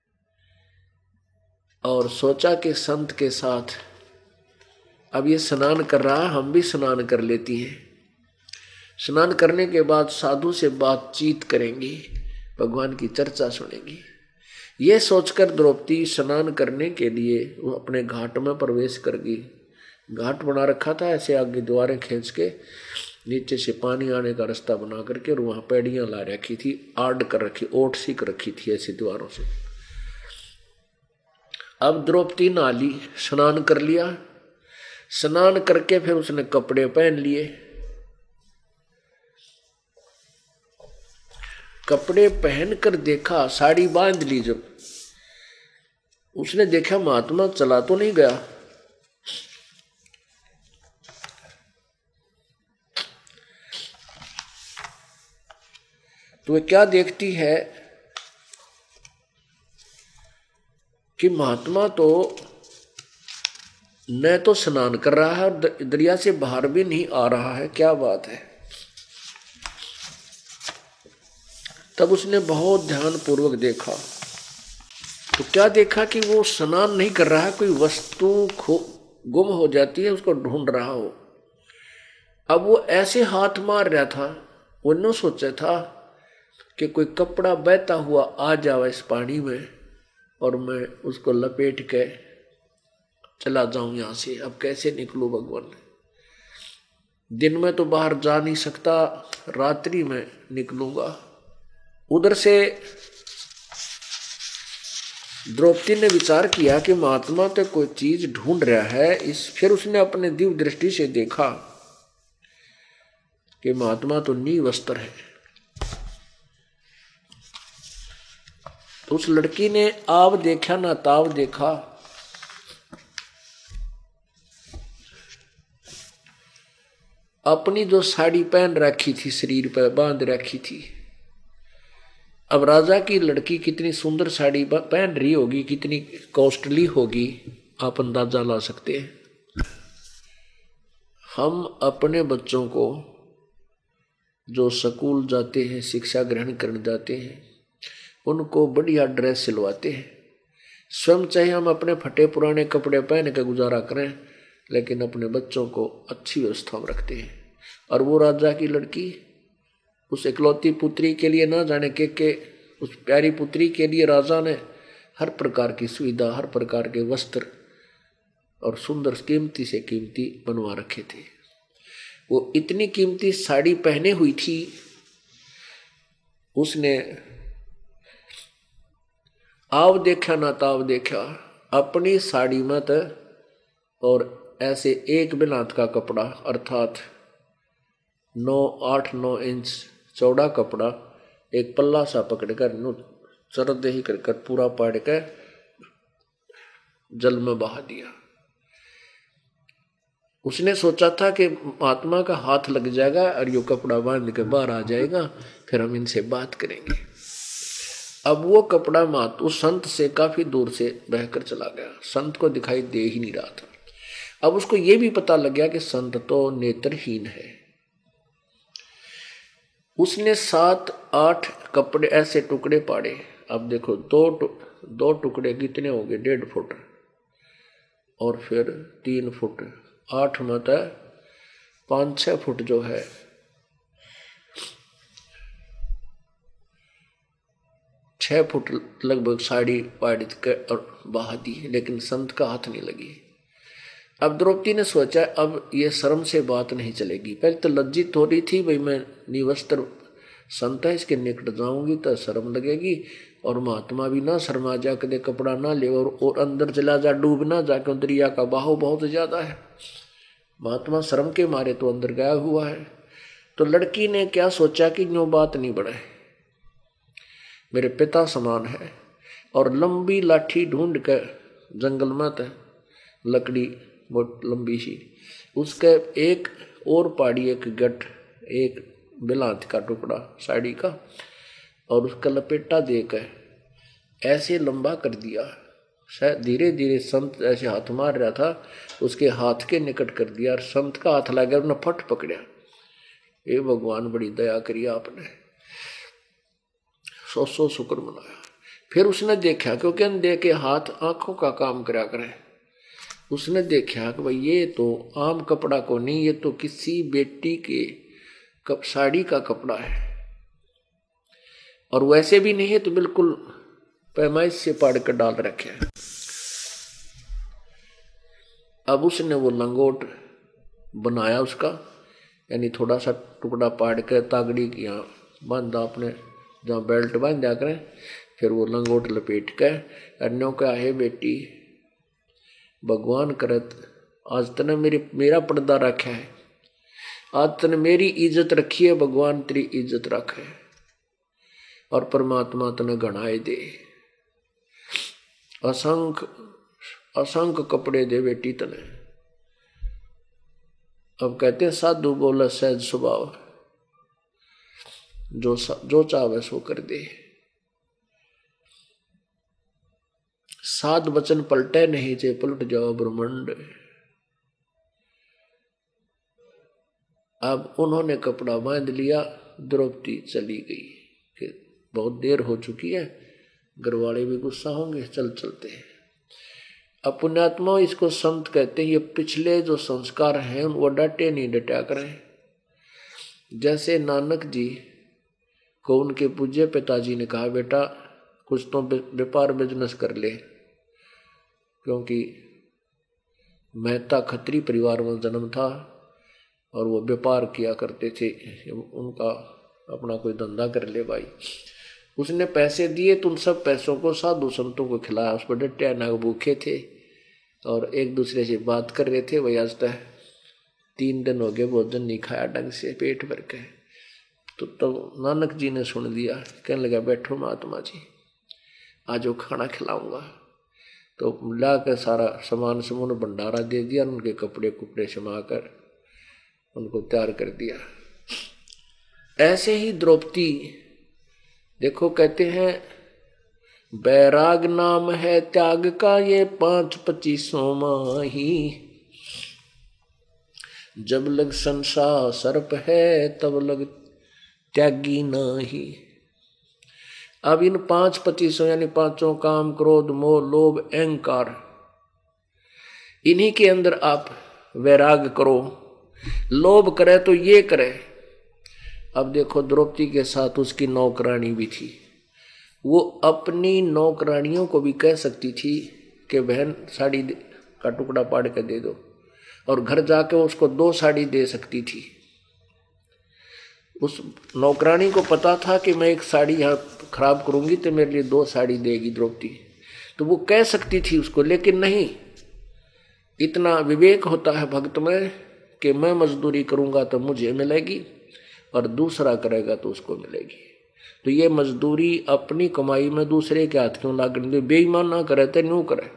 और सोचा कि संत के साथ अब ये स्नान कर रहा है, हम भी स्नान कर लेती हैं। स्नान करने के बाद साधु से बातचीत करेंगी, भगवान की चर्चा सुनेंगी। ये सोचकर द्रौपदी स्नान करने के लिए वो अपने घाट में प्रवेश कर गई। घाट बना रखा था ऐसे, आगे द्वारें खींच के नीचे से पानी आने का रास्ता बना करके, और वहां पैड़ियां ला रखी थी, आड़ कर रखी, ओट सी कर रखी थी ऐसे द्वारों से। अब द्रौपदी नाली स्नान कर लिया। स्नान करके फिर उसने कपड़े पहन लिए। कपड़े पहनकर देखा, साड़ी बांध ली, जब उसने देखा महात्मा चला तो नहीं गया। तो वह क्या देखती है कि महात्मा तो न तो स्नान कर रहा है और दरिया से बाहर भी नहीं आ रहा है, क्या बात है। तब उसने बहुत ध्यान पूर्वक देखा, तो क्या देखा कि वो स्नान नहीं कर रहा है, कोई वस्तु खो गुम हो जाती है, उसको ढूंढ रहा हो। अब वो ऐसे हाथ मार रहा था, वो न सोचा था कि कोई कपड़ा बहता हुआ आ जावे इस पानी में और मैं उसको लपेट के चला जाऊं यहां से। अब कैसे निकलूं भगवान? दिन में तो बाहर जा नहीं सकता, रात्रि में निकलूंगा। उधर से द्रौपदी ने विचार किया कि महात्मा तो कोई चीज ढूंढ रहा है। इस फिर उसने अपने दिव्य दृष्टि से देखा कि महात्मा तो निवस्त्र है। तो उस लड़की ने आव देखा ना ताव देखा। अपनी जो साड़ी पहन रखी थी, शरीर पर बांध रखी थी। अब राजा की लड़की कितनी सुंदर साड़ी पहन रही होगी, कितनी कॉस्टली होगी, आप अंदाजा ला सकते हैं। हम अपने बच्चों को जो स्कूल जाते हैं, शिक्षा ग्रहण करने जाते हैं, उनको बढ़िया ड्रेस सिलवाते हैं। स्वयं चाहे हम अपने फटे पुराने कपड़े पहन के गुजारा करें, लेकिन अपने बच्चों को अच्छी व्यवस्था में रखते हैं। और वो राजा की लड़की उस इकलौती पुत्री के लिए ना जाने के के उस प्यारी पुत्री के लिए राजा ने हर प्रकार की सुविधा, हर प्रकार के वस्त्र और सुंदर कीमती से कीमती बनवा रखे थे। वो इतनी कीमती साड़ी पहने हुई थी, उसने आव देखा ना ताव देखा। अपनी साड़ी मत और ऐसे एक बिलात का कपड़ा, अर्थात नौ आठ नौ इंच चौड़ा कपड़ा, एक पल्ला सा पकड़कर नु चरदे ही कर कर पूरा पाड़ के जल में बहा दिया। उसने सोचा था कि महात्मा का हाथ लग जाएगा और यो कपड़ा बांध के बाहर आ जाएगा, फिर हम इनसे बात करेंगे। अब वो कपड़ा मात उस संत से काफी दूर से बहकर चला गया। संत को दिखाई दे ही नहीं रहा था। अब उसको ये भी पता लग गया कि संत तो नेत्रहीन है। उसने सात आठ कपड़े ऐसे टुकड़े पाड़े। अब देखो दो टु, दो टुकड़े कितने हो गए? डेढ़ फुट और फिर तीन फुट, आठ मत पाँच छः फुट जो है, छः फुट लगभग साड़ी पाड़ के और बहा दी, लेकिन संत का हाथ नहीं लगी। अब द्रौपदी ने सोचा अब ये शर्म से बात नहीं चलेगी। पहले तो लज्जित हो रही थी, भाई मैं निवस्त्र संत है, इसके निकट जाऊंगी तो शर्म लगेगी, और महात्मा भी ना शर्मा जा कदे कपड़ा ना ले और, और अंदर चला जा, डूब ना जा, क्यों दरिया का बहाव बहुत ज्यादा है। महात्मा शर्म के मारे तो अंदर गया हुआ है। तो लड़की ने क्या सोचा कि यूं बात नहीं बढ़े, मेरे पिता समान है, और लंबी लाठी ढूंढ कर जंगल में था लकड़ी बहुत लंबी सी, उसके एक और पाड़ी, एक गट, एक बिलात का टुकड़ा साड़ी का, और उसका लपेटा देकर ऐसे लंबा कर दिया। शायद धीरे धीरे संत ऐसे हाथ मार रहा था, उसके हाथ के निकट कर दिया और संत का हाथ लगा और फट पकड़ा। ये भगवान बड़ी दया करी आपने, सौ सौ शुक्र मनाया। फिर उसने देखा, क्योंकि अंधे के हाथ आंखों का काम करा करे, उसने देखा कि भाई ये तो आम कपड़ा को नहीं, ये तो किसी बेटी के कप साड़ी का कपड़ा है, और वैसे भी नहीं है तो बिल्कुल पैमाइश से पाड़ कर डाल रखे हैं। अब उसने वो लंगोट बनाया उसका, यानी थोड़ा सा टुकड़ा पाड़ कर तागड़ी की यहाँ बांधा, अपने जहाँ बेल्ट बांध दिया करें, फिर वो लंगोट लपेट कर अन्यों का है बेटी भगवान करत आज तने मेरी मेरा पर्दा रखा है, आज तने मेरी इज्जत रखी है, भगवान तेरी इज्जत रखे और परमात्मा तने गणाए दे। असंख्य असंख्य कपड़े दे बेटी तने। अब कहते हैं साधु बोला सहज स्वभाव, जो जो चाहे सो कर दे। सात वचन पलटे नहीं चे पलट जाओ ब्रह्मांड। अब उन्होंने कपड़ा बांध लिया, द्रौपदी चली गई कि बहुत देर हो चुकी है, घर वाले भी गुस्सा होंगे, चल चलते हैं। अब पुण्यात्मा इसको संत कहते हैं, ये पिछले जो संस्कार हैं वो डटे नहीं डटा करें। जैसे नानक जी को उनके पूज्य पिताजी ने कहा, बेटा कुछ तो व्यापार बिजनेस कर ले, क्योंकि मेहता खत्री परिवार में जन्म था और वो व्यापार किया करते थे, उनका अपना कोई धंधा कर ले भाई। उसने पैसे दिए तो उन सब पैसों को साधु संतों को खिलाया। उस पर डट्टे नाग भूखे थे और एक दूसरे से बात कर रहे थे। वही आज तक तीन दिन हो गए भोजन नहीं खाया ढंग से, पेट भर के। तो तब तो नानक जी ने सुन दिया, कहने लगा, बैठो महात्मा जी, आज वो खाना खिलाऊंगा। तो ला कर सारा सामान समून भंडारा दे दिया, उनके कपड़े कुपड़े समा कर उनको तैयार कर दिया। ऐसे ही द्रौपदी देखो, कहते हैं बैराग नाम है त्याग का, ये पांच पच्चीसों माही, जब लग संसार सर्प है तब लग त्यागी नाही। अब इन पांच पच्चीसों यानी पांचों काम, क्रोध, मोह, लोभ, अहंकार, इन्हीं के अंदर आप वैराग करो। लोभ करे तो ये करे। अब देखो द्रौपदी के साथ उसकी नौकरानी भी थी। वो अपनी नौकरानियों को भी कह सकती थी कि बहन साड़ी का टुकड़ा पाड़ के दे दो, और घर जाके उसको दो साड़ी दे सकती थी। उस नौकरानी को पता था कि मैं एक साड़ी यहाँ खराब करूंगी तो मेरे लिए दो साड़ी देगी द्रौपदी, तो वो कह सकती थी उसको, लेकिन नहीं। इतना विवेक होता है भक्त में कि मैं मजदूरी करूंगा तो मुझे मिलेगी और दूसरा करेगा तो उसको मिलेगी। तो ये मजदूरी अपनी कमाई में दूसरे के हाथ क्यों लागने दे। बेईमान ना करे तो यूं करे,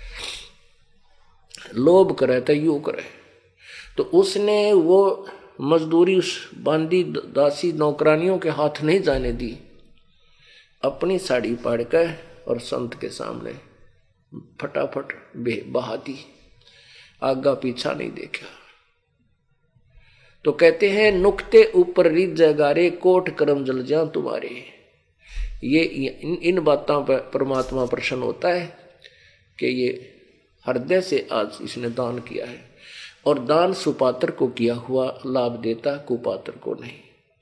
लोभ करे तो यूं करे। तो उसने वो मजदूरी उस बांदी दासी नौकरानियों के हाथ नहीं जाने दी। अपनी साड़ी पाड़ कर और संत के सामने फटाफट बे बहा दी, आगा पीछा नहीं देखा। तो कहते हैं नुक्ते ऊपर रिज जगारे, कोट कर्म जल जा तुम्हारे। ये इन, इन बातों पर परमात्मा प्रसन्न होता है कि ये हृदय से आज इसने दान किया है, और दान सुपात्र को किया हुआ लाभ देता, कुपात्र को नहीं।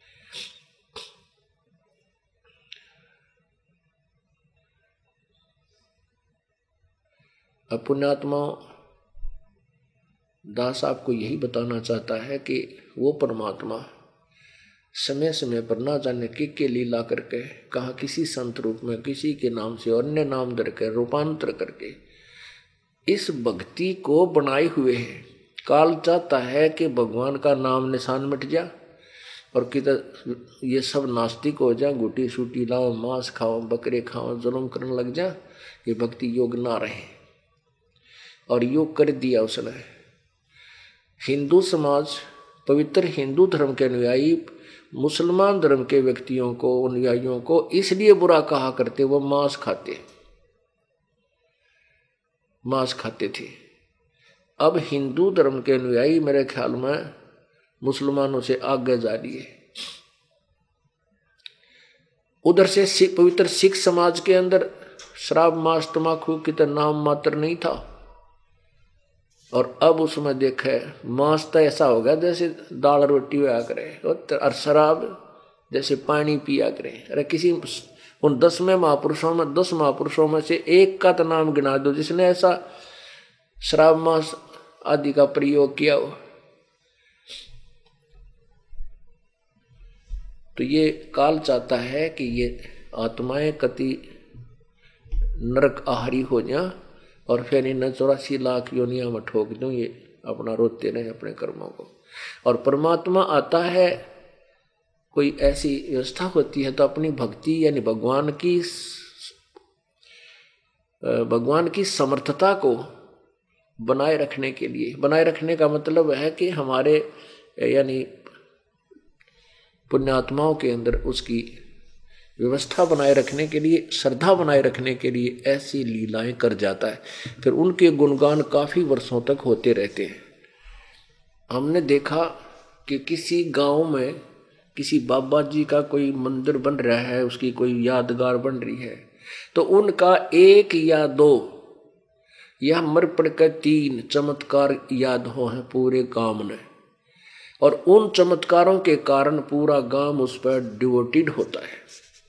अब पुण्यात्मा दास आपको यही बताना चाहता है कि वो परमात्मा समय समय पर ना जाने कि के लीला करके, कहा किसी संत रूप में, किसी के नाम से अन्य नाम धर कर रूपांतर करके इस भक्ति को बनाए हुए है। काल चाहता है कि भगवान का नाम निशान मिट जा और किधर ये सब नास्तिक हो जा, गुटी सूटी लाओ, मांस खाओ, बकरे खाओ, जुल्म करने लग जा, ये भक्ति योग ना रहे। और योग कर दिया उसने। हिंदू समाज, पवित्र हिंदू धर्म के अनुयायी मुसलमान धर्म के व्यक्तियों को, अनुयायियों को इसलिए बुरा कहा करते, वो मांस खाते मांस खाते थे। अब हिंदू धर्म के अनुयायी मेरे ख्याल में मुसलमानों से आगे जा रही है। उधर से सिख, पवित्र सिख समाज के अंदर शराब, मांस, तमाकू की तो नाम मात्र नहीं था, और अब उसमें देखे मांस तो ऐसा हो गया जैसे दाल रोटी हुआ करे, और शराब जैसे पानी पिया करे। अरे किसी उन दस में महापुरुषों में दस महापुरुषों में से एक का तो नाम गिना दो जिसने ऐसा शराब, मांस आदि का प्रयोग किया हो। तो ये काल चाहता है कि ये आत्माएं कति नरक आहारी हो जाए और फिर इन्हें चौरासी लाख योनिया में ठोक दूं, ये अपना रोते रहे अपने कर्मों को। और परमात्मा आता है, कोई ऐसी व्यवस्था होती है तो अपनी भक्ति यानी भगवान की भगवान की समर्थता को बनाए रखने के लिए, बनाए रखने का मतलब है कि हमारे यानी पुण्यात्माओं के अंदर उसकी व्यवस्था बनाए रखने के लिए, श्रद्धा बनाए रखने के लिए ऐसी लीलाएं कर जाता है। फिर उनके गुणगान काफी वर्षों तक होते रहते हैं। हमने देखा कि किसी गांव में किसी बाबा जी का कोई मंदिर बन रहा है, उसकी कोई यादगार बन रही है, तो उनका एक या दो या मर पड़ कर तीन चमत्कार याद हो हैं पूरे गांव में। और उन चमत्कारों के कारण पूरा गांव उस पर डिवोटेड होता है।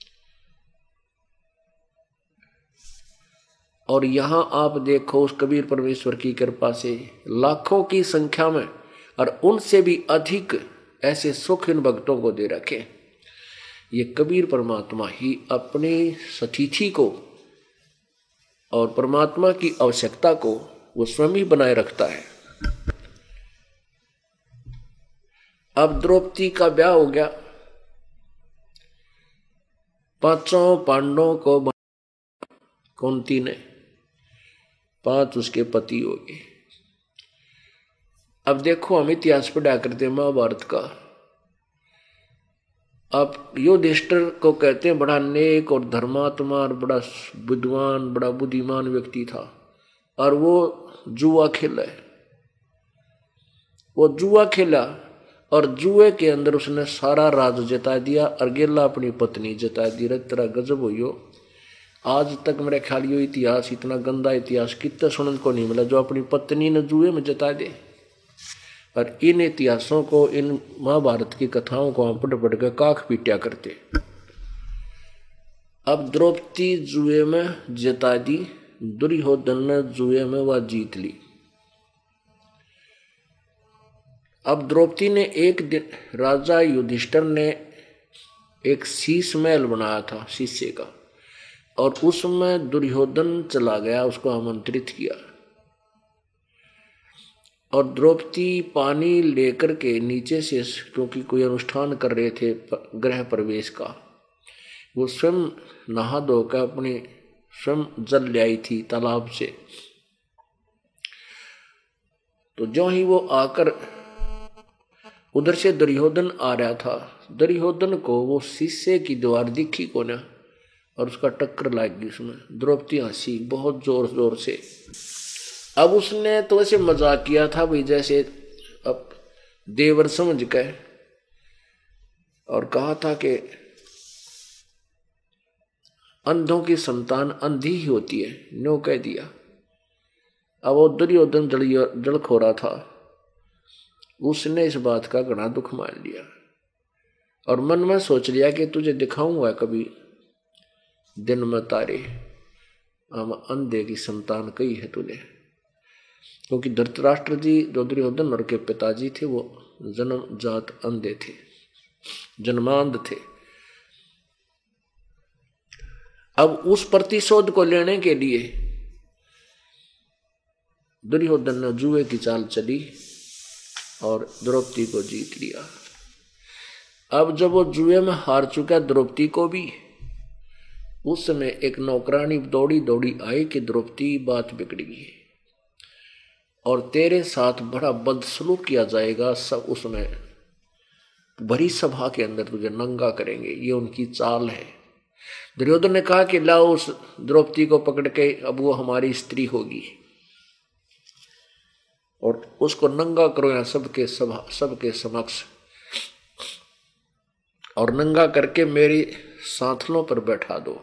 और यहां आप देखो उस कबीर परमेश्वर की कृपा से लाखों की संख्या में और उनसे भी अधिक ऐसे सुख इन भक्तों को दे रखे। ये कबीर परमात्मा ही अपनी सतिथि को और परमात्मा की आवश्यकता को वो स्वयं ही बनाए रखता है। अब द्रौपदी का ब्याह हो गया, पांचों पांडवों को कुंती ने, पांच उसके पति हो गए। अब देखो हम इतिहास पढ़ा करते महाभारत का। अब युधिष्ठिर को कहते हैं बड़ा नेक और धर्मात्मा और बड़ा विद्वान, बड़ा बुद्धिमान व्यक्ति था, और वो जुआ खेला है। वो जुआ खेला और जुए के अंदर उसने सारा राज जता दिया और गेला अपनी पत्नी जता दी। तेरा गजब हो। आज तक मेरे ख्याल यो इतिहास, इतना गंदा इतिहास कितना सुनने को नहीं मिला जो अपनी पत्नी ने जुए में जता दे। और इन इतिहासों को, इन महाभारत की कथाओं को हम पढ़ पढ़ कर काख पीटा करते। अब द्रौपदी जुए में जता दी, दुर्योधन ने जुए में वह जीत ली। अब द्रौपदी ने एक दिन, राजा युधिष्ठिर ने एक शीश महल बनाया था शीशे का, और उसमें दुर्योधन चला गया, उसको आमंत्रित किया। और द्रौपदी पानी लेकर के नीचे से, क्योंकि कोई अनुष्ठान कर रहे थे गृह प्रवेश का, वो स्वयं नहा धोकर अपने स्वयं जल ले आई थी तालाब से। तो जो ही वो आकर उधर से दुर्योधन आ रहा था, दुर्योधन को वो शीशे की दीवार दिखी को ना, और उसका टक्कर लग गई उसमें। द्रौपदी हंसी बहुत जोर जोर से। अब उसने तो ऐसे मजाक किया था भाई जैसे अब देवर समझ के, और कहा था कि अंधों की संतान अंधी ही होती है, नो कह दिया। अब वो दुर्योधन जल जल खो रहा था, उसने इस बात का घना दुख मान लिया और मन में सोच लिया कि तुझे दिखाऊंगा कभी दिन में तारे, हम अंधे की संतान कही है तुझे। क्योंकि धृतराष्ट्र जी जो दुर्योधन और के पिताजी थे वो जन्म जात अंधे थे, जन्मांध थे। अब उस प्रतिशोध को लेने के लिए दुर्योधन ने जुए की चाल चली और द्रौपदी को जीत लिया। अब जब वो जुए में हार चुका द्रौपदी को भी, उस समय एक नौकरानी दौड़ी दौड़ी आई कि द्रौपदी बात बिगड़ गई और तेरे साथ बड़ा बदसलूक किया जाएगा, सब उसमें भरी सभा के अंदर तुझे नंगा करेंगे, ये उनकी चाल है। दुर्योधन ने कहा कि लाओ उस द्रौपदी को पकड़ के, अब वो हमारी स्त्री होगी और उसको नंगा करो यहाँ सबके सभा सबके समक्ष, और नंगा करके मेरी सांथलों पर बैठा दो।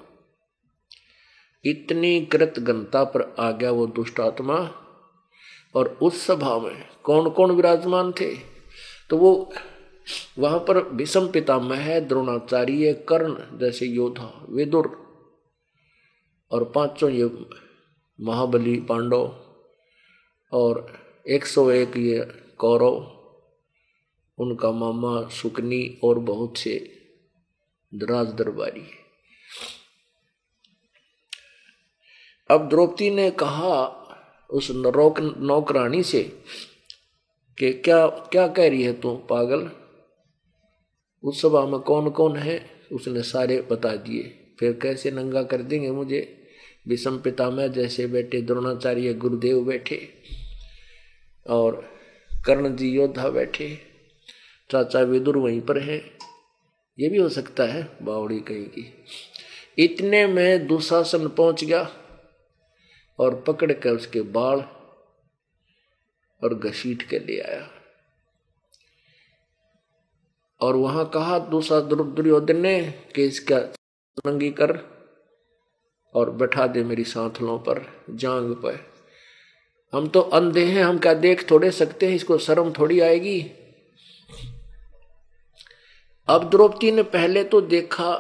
इतनी कृत घनता पर आ गया वो दुष्ट आत्मा। और उस सभा में कौन कौन विराजमान थे, तो वो वहां पर भीष्म पितामह है, द्रोणाचार्य, कर्ण जैसे योद्धा, विदुर, और पांचों ये महाबली पांडव, और एक सौ एक ये कौरव, उनका मामा सुकनी, और बहुत से राज दरबारी। अब द्रौपदी ने कहा उस नौकरानी से कि क्या क्या कह रही है तू पागल, उस सभा में कौन कौन है, उसने सारे बता दिए। फिर कैसे नंगा कर देंगे मुझे, भीष्म पितामह जैसे बैठे, द्रोणाचार्य गुरुदेव बैठे, और कर्ण जी योद्धा बैठे, चाचा विदुर वहीं पर है, ये भी हो सकता है, बावड़ी कहेगी। इतने में दुशासन पहुंच गया और पकड़ कर उसके बाल और घसीट के ले आया, और वहां कहा दूसरा दुर्योधन ने कि इसका नंगी कर और बैठा दे मेरी सांथलों पर, जांग पर। हम तो अंधे हैं, हम क्या देख थोड़े सकते हैं, इसको शर्म थोड़ी आएगी। अब द्रौपदी ने पहले तो देखा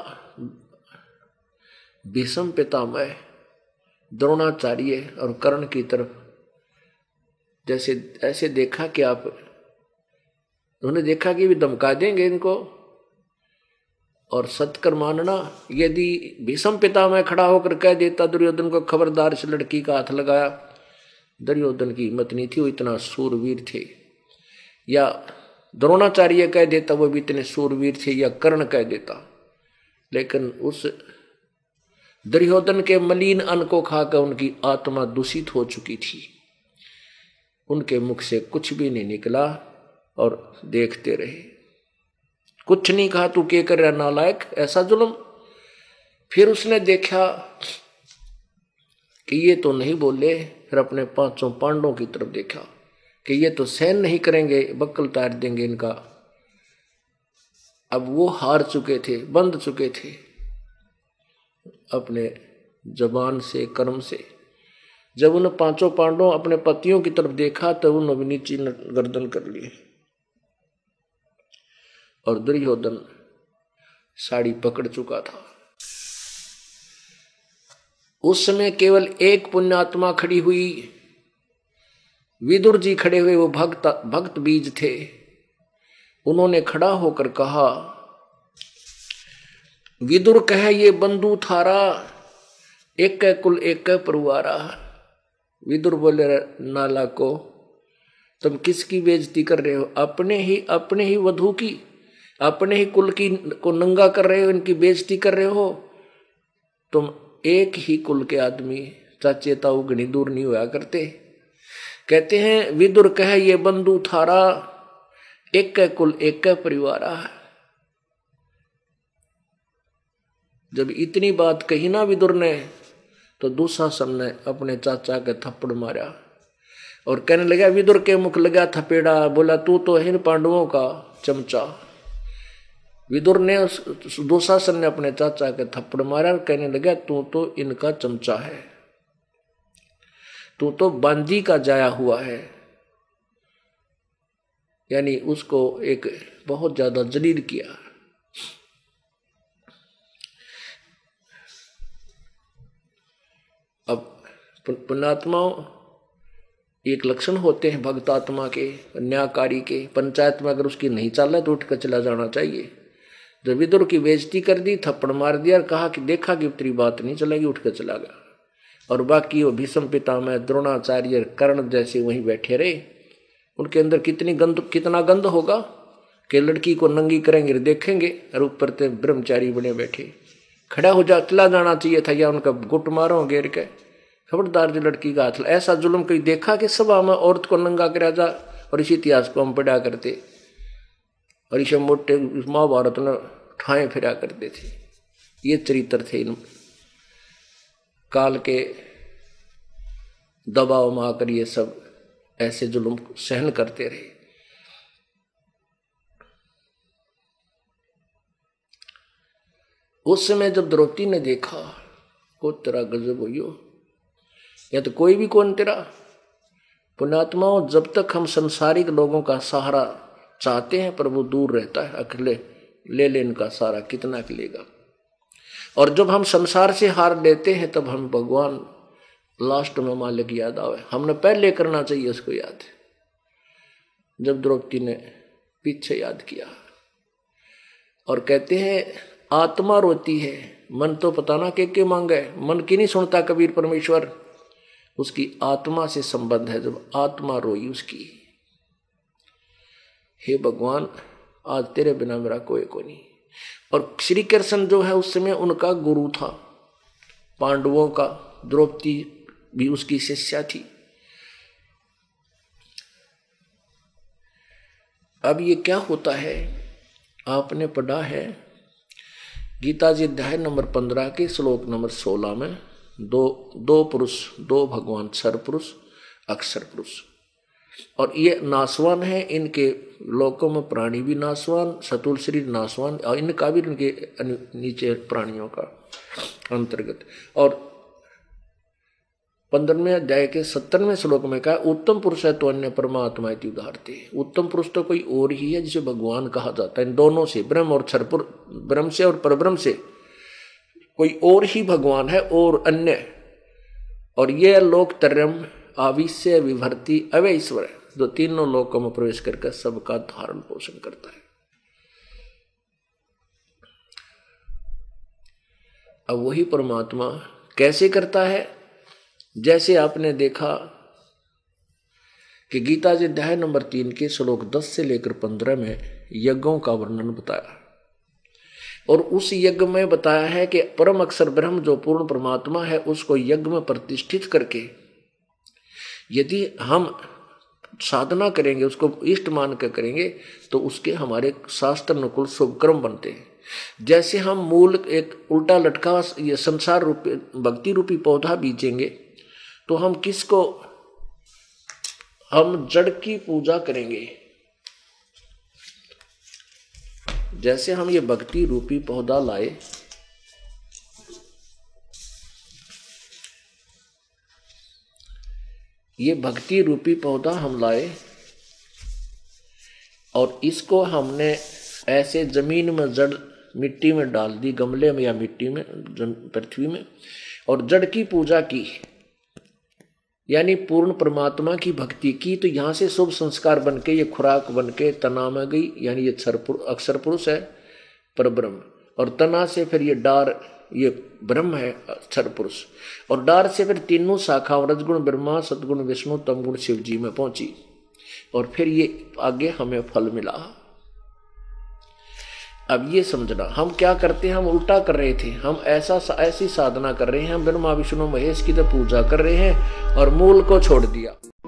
भीष्म पितामह, द्रोणाचार्य और कर्ण की तरफ, जैसे ऐसे देखा कि आप, उन्होंने देखा कि भी धमका देंगे इनको। और सत्कर मानना, यदि भीष्म पितामह खड़ा होकर कह देता दुर्योधन को खबरदार से लड़की का हाथ लगाया, दुर्योधन की हिम्मत नहीं थी, वो इतना सूरवीर थे। या द्रोणाचार्य कह देता, वो भी इतने सूरवीर थे। या कर्ण कह देता, लेकिन उस दुर्योधन के मलिन अन्न को खाकर उनकी आत्मा दूषित हो चुकी थी। उनके मुख से कुछ भी नहीं निकला और देखते रहे। कुछ नहीं कहा, तू क्या कर रहा नालायक, ऐसा जुल्म। फिर उसने देखा कि ये तो नहीं बोले, फिर अपने पांचों पांडवों की तरफ देखा कि ये तो सहन नहीं करेंगे, बक्कल तार देंगे इनका। अब वो हार चुके थे, बंध चुके थे अपने जबान से, कर्म से। जब उन पांचों पांडवों अपने पतियों की तरफ देखा तो उन्होंने नीचे गर्दन कर ली और दुर्योधन साड़ी पकड़ चुका था। उस समय केवल एक पुण्यात्मा खड़ी हुई, विदुर जी खड़े हुए, वो भक्त भक्त बीज थे। उन्होंने खड़ा होकर कहा, विदुर कहे ये बंधु थारा, एक कुल एक परिवारा। विदुर बोले, नाला को तुम किसकी बेइज्जती कर रहे हो? अपने ही अपने ही वधू की, अपने ही कुल की को नंगा कर रहे हो, इनकी बेइज्जती कर रहे हो। तुम एक ही कुल के आदमी, चाचे ताऊ घनी दूर नहीं हुआ करते। कहते हैं विदुर कहे ये बंधु थारा, एक कुल एक परिवारा। जब इतनी बात कही ना विदुर ने, तो दुशासन ने अपने चाचा के थप्पड़ मारा और कहने लगा, विदुर के मुख लगा थपेड़ा, बोला तू तो है पांडवों का चमचा। विदुर ने, दुशासन ने अपने चाचा के थप्पड़ मारा और कहने लगा, तू तो इनका चमचा है, तू तो बांदी का जाया हुआ है। यानी उसको एक बहुत ज्यादा जलील किया। अब पुण्यात्माओं एक लक्षण होते हैं भक्तात्मा के, न्यायकारी के। पंचायत में अगर उसकी नहीं चाले तो उठ कर चला जाना चाहिए। जब विदुर की बेइज्जती कर दी, थप्पड़ मार दिया और कहा कि देखा कि तेरी बात नहीं चलेगी, उठ कर चला गया। और बाकी वो भीष्म पितामह, द्रोणाचार्य, कर्ण जैसे वहीं बैठे रहे। उनके अंदर कितनी गंद कितना गंद होगा कि लड़की को नंगी करेंगे देखेंगे, और ऊपर ते ब्रह्मचारी बने बैठे। खड़ा हो जा, चला जाना चाहिए था, या उनका गुट मारो घेर के, खबरदार जो लड़की का हाथ। ऐसा जुल्म कहीं देखा कि सभा में औरत को नंगा करा जा? और इसी इतिहास को हम पढ़ा करते और इसे मोटे महाभारत में ठाए फिरा करते थे। ये चरित्र थे इन काल के दबाव में आकर ये सब ऐसे जुल्म सहन करते रहे। उस समय जब द्रौपदी ने देखा, को तेरा गजब हो, या तो कोई भी कौन तेरा। पुण्यात्माओं, जब तक हम संसारिक लोगों का सहारा चाहते हैं, प्रभु दूर रहता है, अकेले ले ले इनका सहारा, कितना के लेगा। और जब हम संसार से हार लेते हैं, तब हम भगवान लास्ट में मालिक याद आवे। हमने पहले करना चाहिए उसको याद। जब द्रौपदी ने पीछे याद किया और कहते हैं आत्मा रोती है, मन तो पता ना के के मांगे, मन की नहीं सुनता कबीर परमेश्वर। उसकी आत्मा से संबंध है। जब आत्मा रोई उसकी, हे भगवान आज तेरे बिना मेरा कोई को नहीं। और श्री कृष्ण जो है उस समय उनका गुरु था, पांडवों का। द्रौपदी भी उसकी शिष्या थी। अब ये क्या होता है, आपने पढ़ा है गीता जी अध्याय नंबर पंद्रह के श्लोक नंबर सोलह में, दो दो पुरुष, दो भगवान, सर पुरुष अक्षर पुरुष। और ये नासवान है, इनके लोकों में प्राणी भी नासवान, सतुल शरीर नासवान, और इनका भी इनके नीचे प्राणियों का अंतर्गत। और पंद्रहवें अध्याय के सत्तरवें श्लोक में कहा उत्तम पुरुष है तो अन्य परमात्मा इति उदाहरते। उत्तम पुरुष तो कोई और ही है जिसे भगवान कहा जाता है। इन दोनों से, ब्रह्म और क्षरपुर, ब्रह्म से और परब्रह्म से कोई और ही भगवान है और अन्य। और ये लोक त्रयम् आविश्य विभर्ति अव्यय ईश्वर है, जो तीनों लोकों में प्रवेश करके सबका धारण पोषण करता है। अब वही परमात्मा कैसे करता है? जैसे आपने देखा कि गीता जी अध्याय नंबर तीन के श्लोक दस से लेकर पंद्रह में यज्ञों का वर्णन बताया, और उस यज्ञ में बताया है कि परम अक्षर ब्रह्म जो पूर्ण परमात्मा है उसको यज्ञ में प्रतिष्ठित करके यदि हम साधना करेंगे, उसको इष्ट मान कर करेंगे, तो उसके हमारे शास्त्र अनुकूल शुभ कर्म बनते हैं। जैसे हम मूल एक उल्टा लटका ये संसार रूपी भक्ति रूपी पौधा बीजेंगे, तो हम किसको, हम जड़ की पूजा करेंगे। जैसे हम ये भक्ति रूपी पौधा लाए, ये भक्ति रूपी पौधा हम लाए और इसको हमने ऐसे जमीन में जड़ मिट्टी में डाल दी, गमले में या मिट्टी में, पृथ्वी में, और जड़ की पूजा की, यानी पूर्ण परमात्मा की भक्ति की, तो यहाँ से शुभ संस्कार बनके ये खुराक बनके तना में गई, यानी ये अक्षर पुरुष है परब्रह्म, और तना से फिर ये डार, ये ब्रह्म है अक्षर पुरुष, और डार से फिर तीनों शाखा रजगुण ब्रह्मा, सदगुण विष्णु, तमगुण शिव जी में पहुंची, और फिर ये आगे हमें फल मिला। अब ये समझना हम क्या करते हैं, हम उल्टा कर रहे थे, हम ऐसा ऐसी साधना कर रहे हैं, हम ब्रह्मा विष्णु महेश की तो पूजा कर रहे हैं और मूल को छोड़ दिया।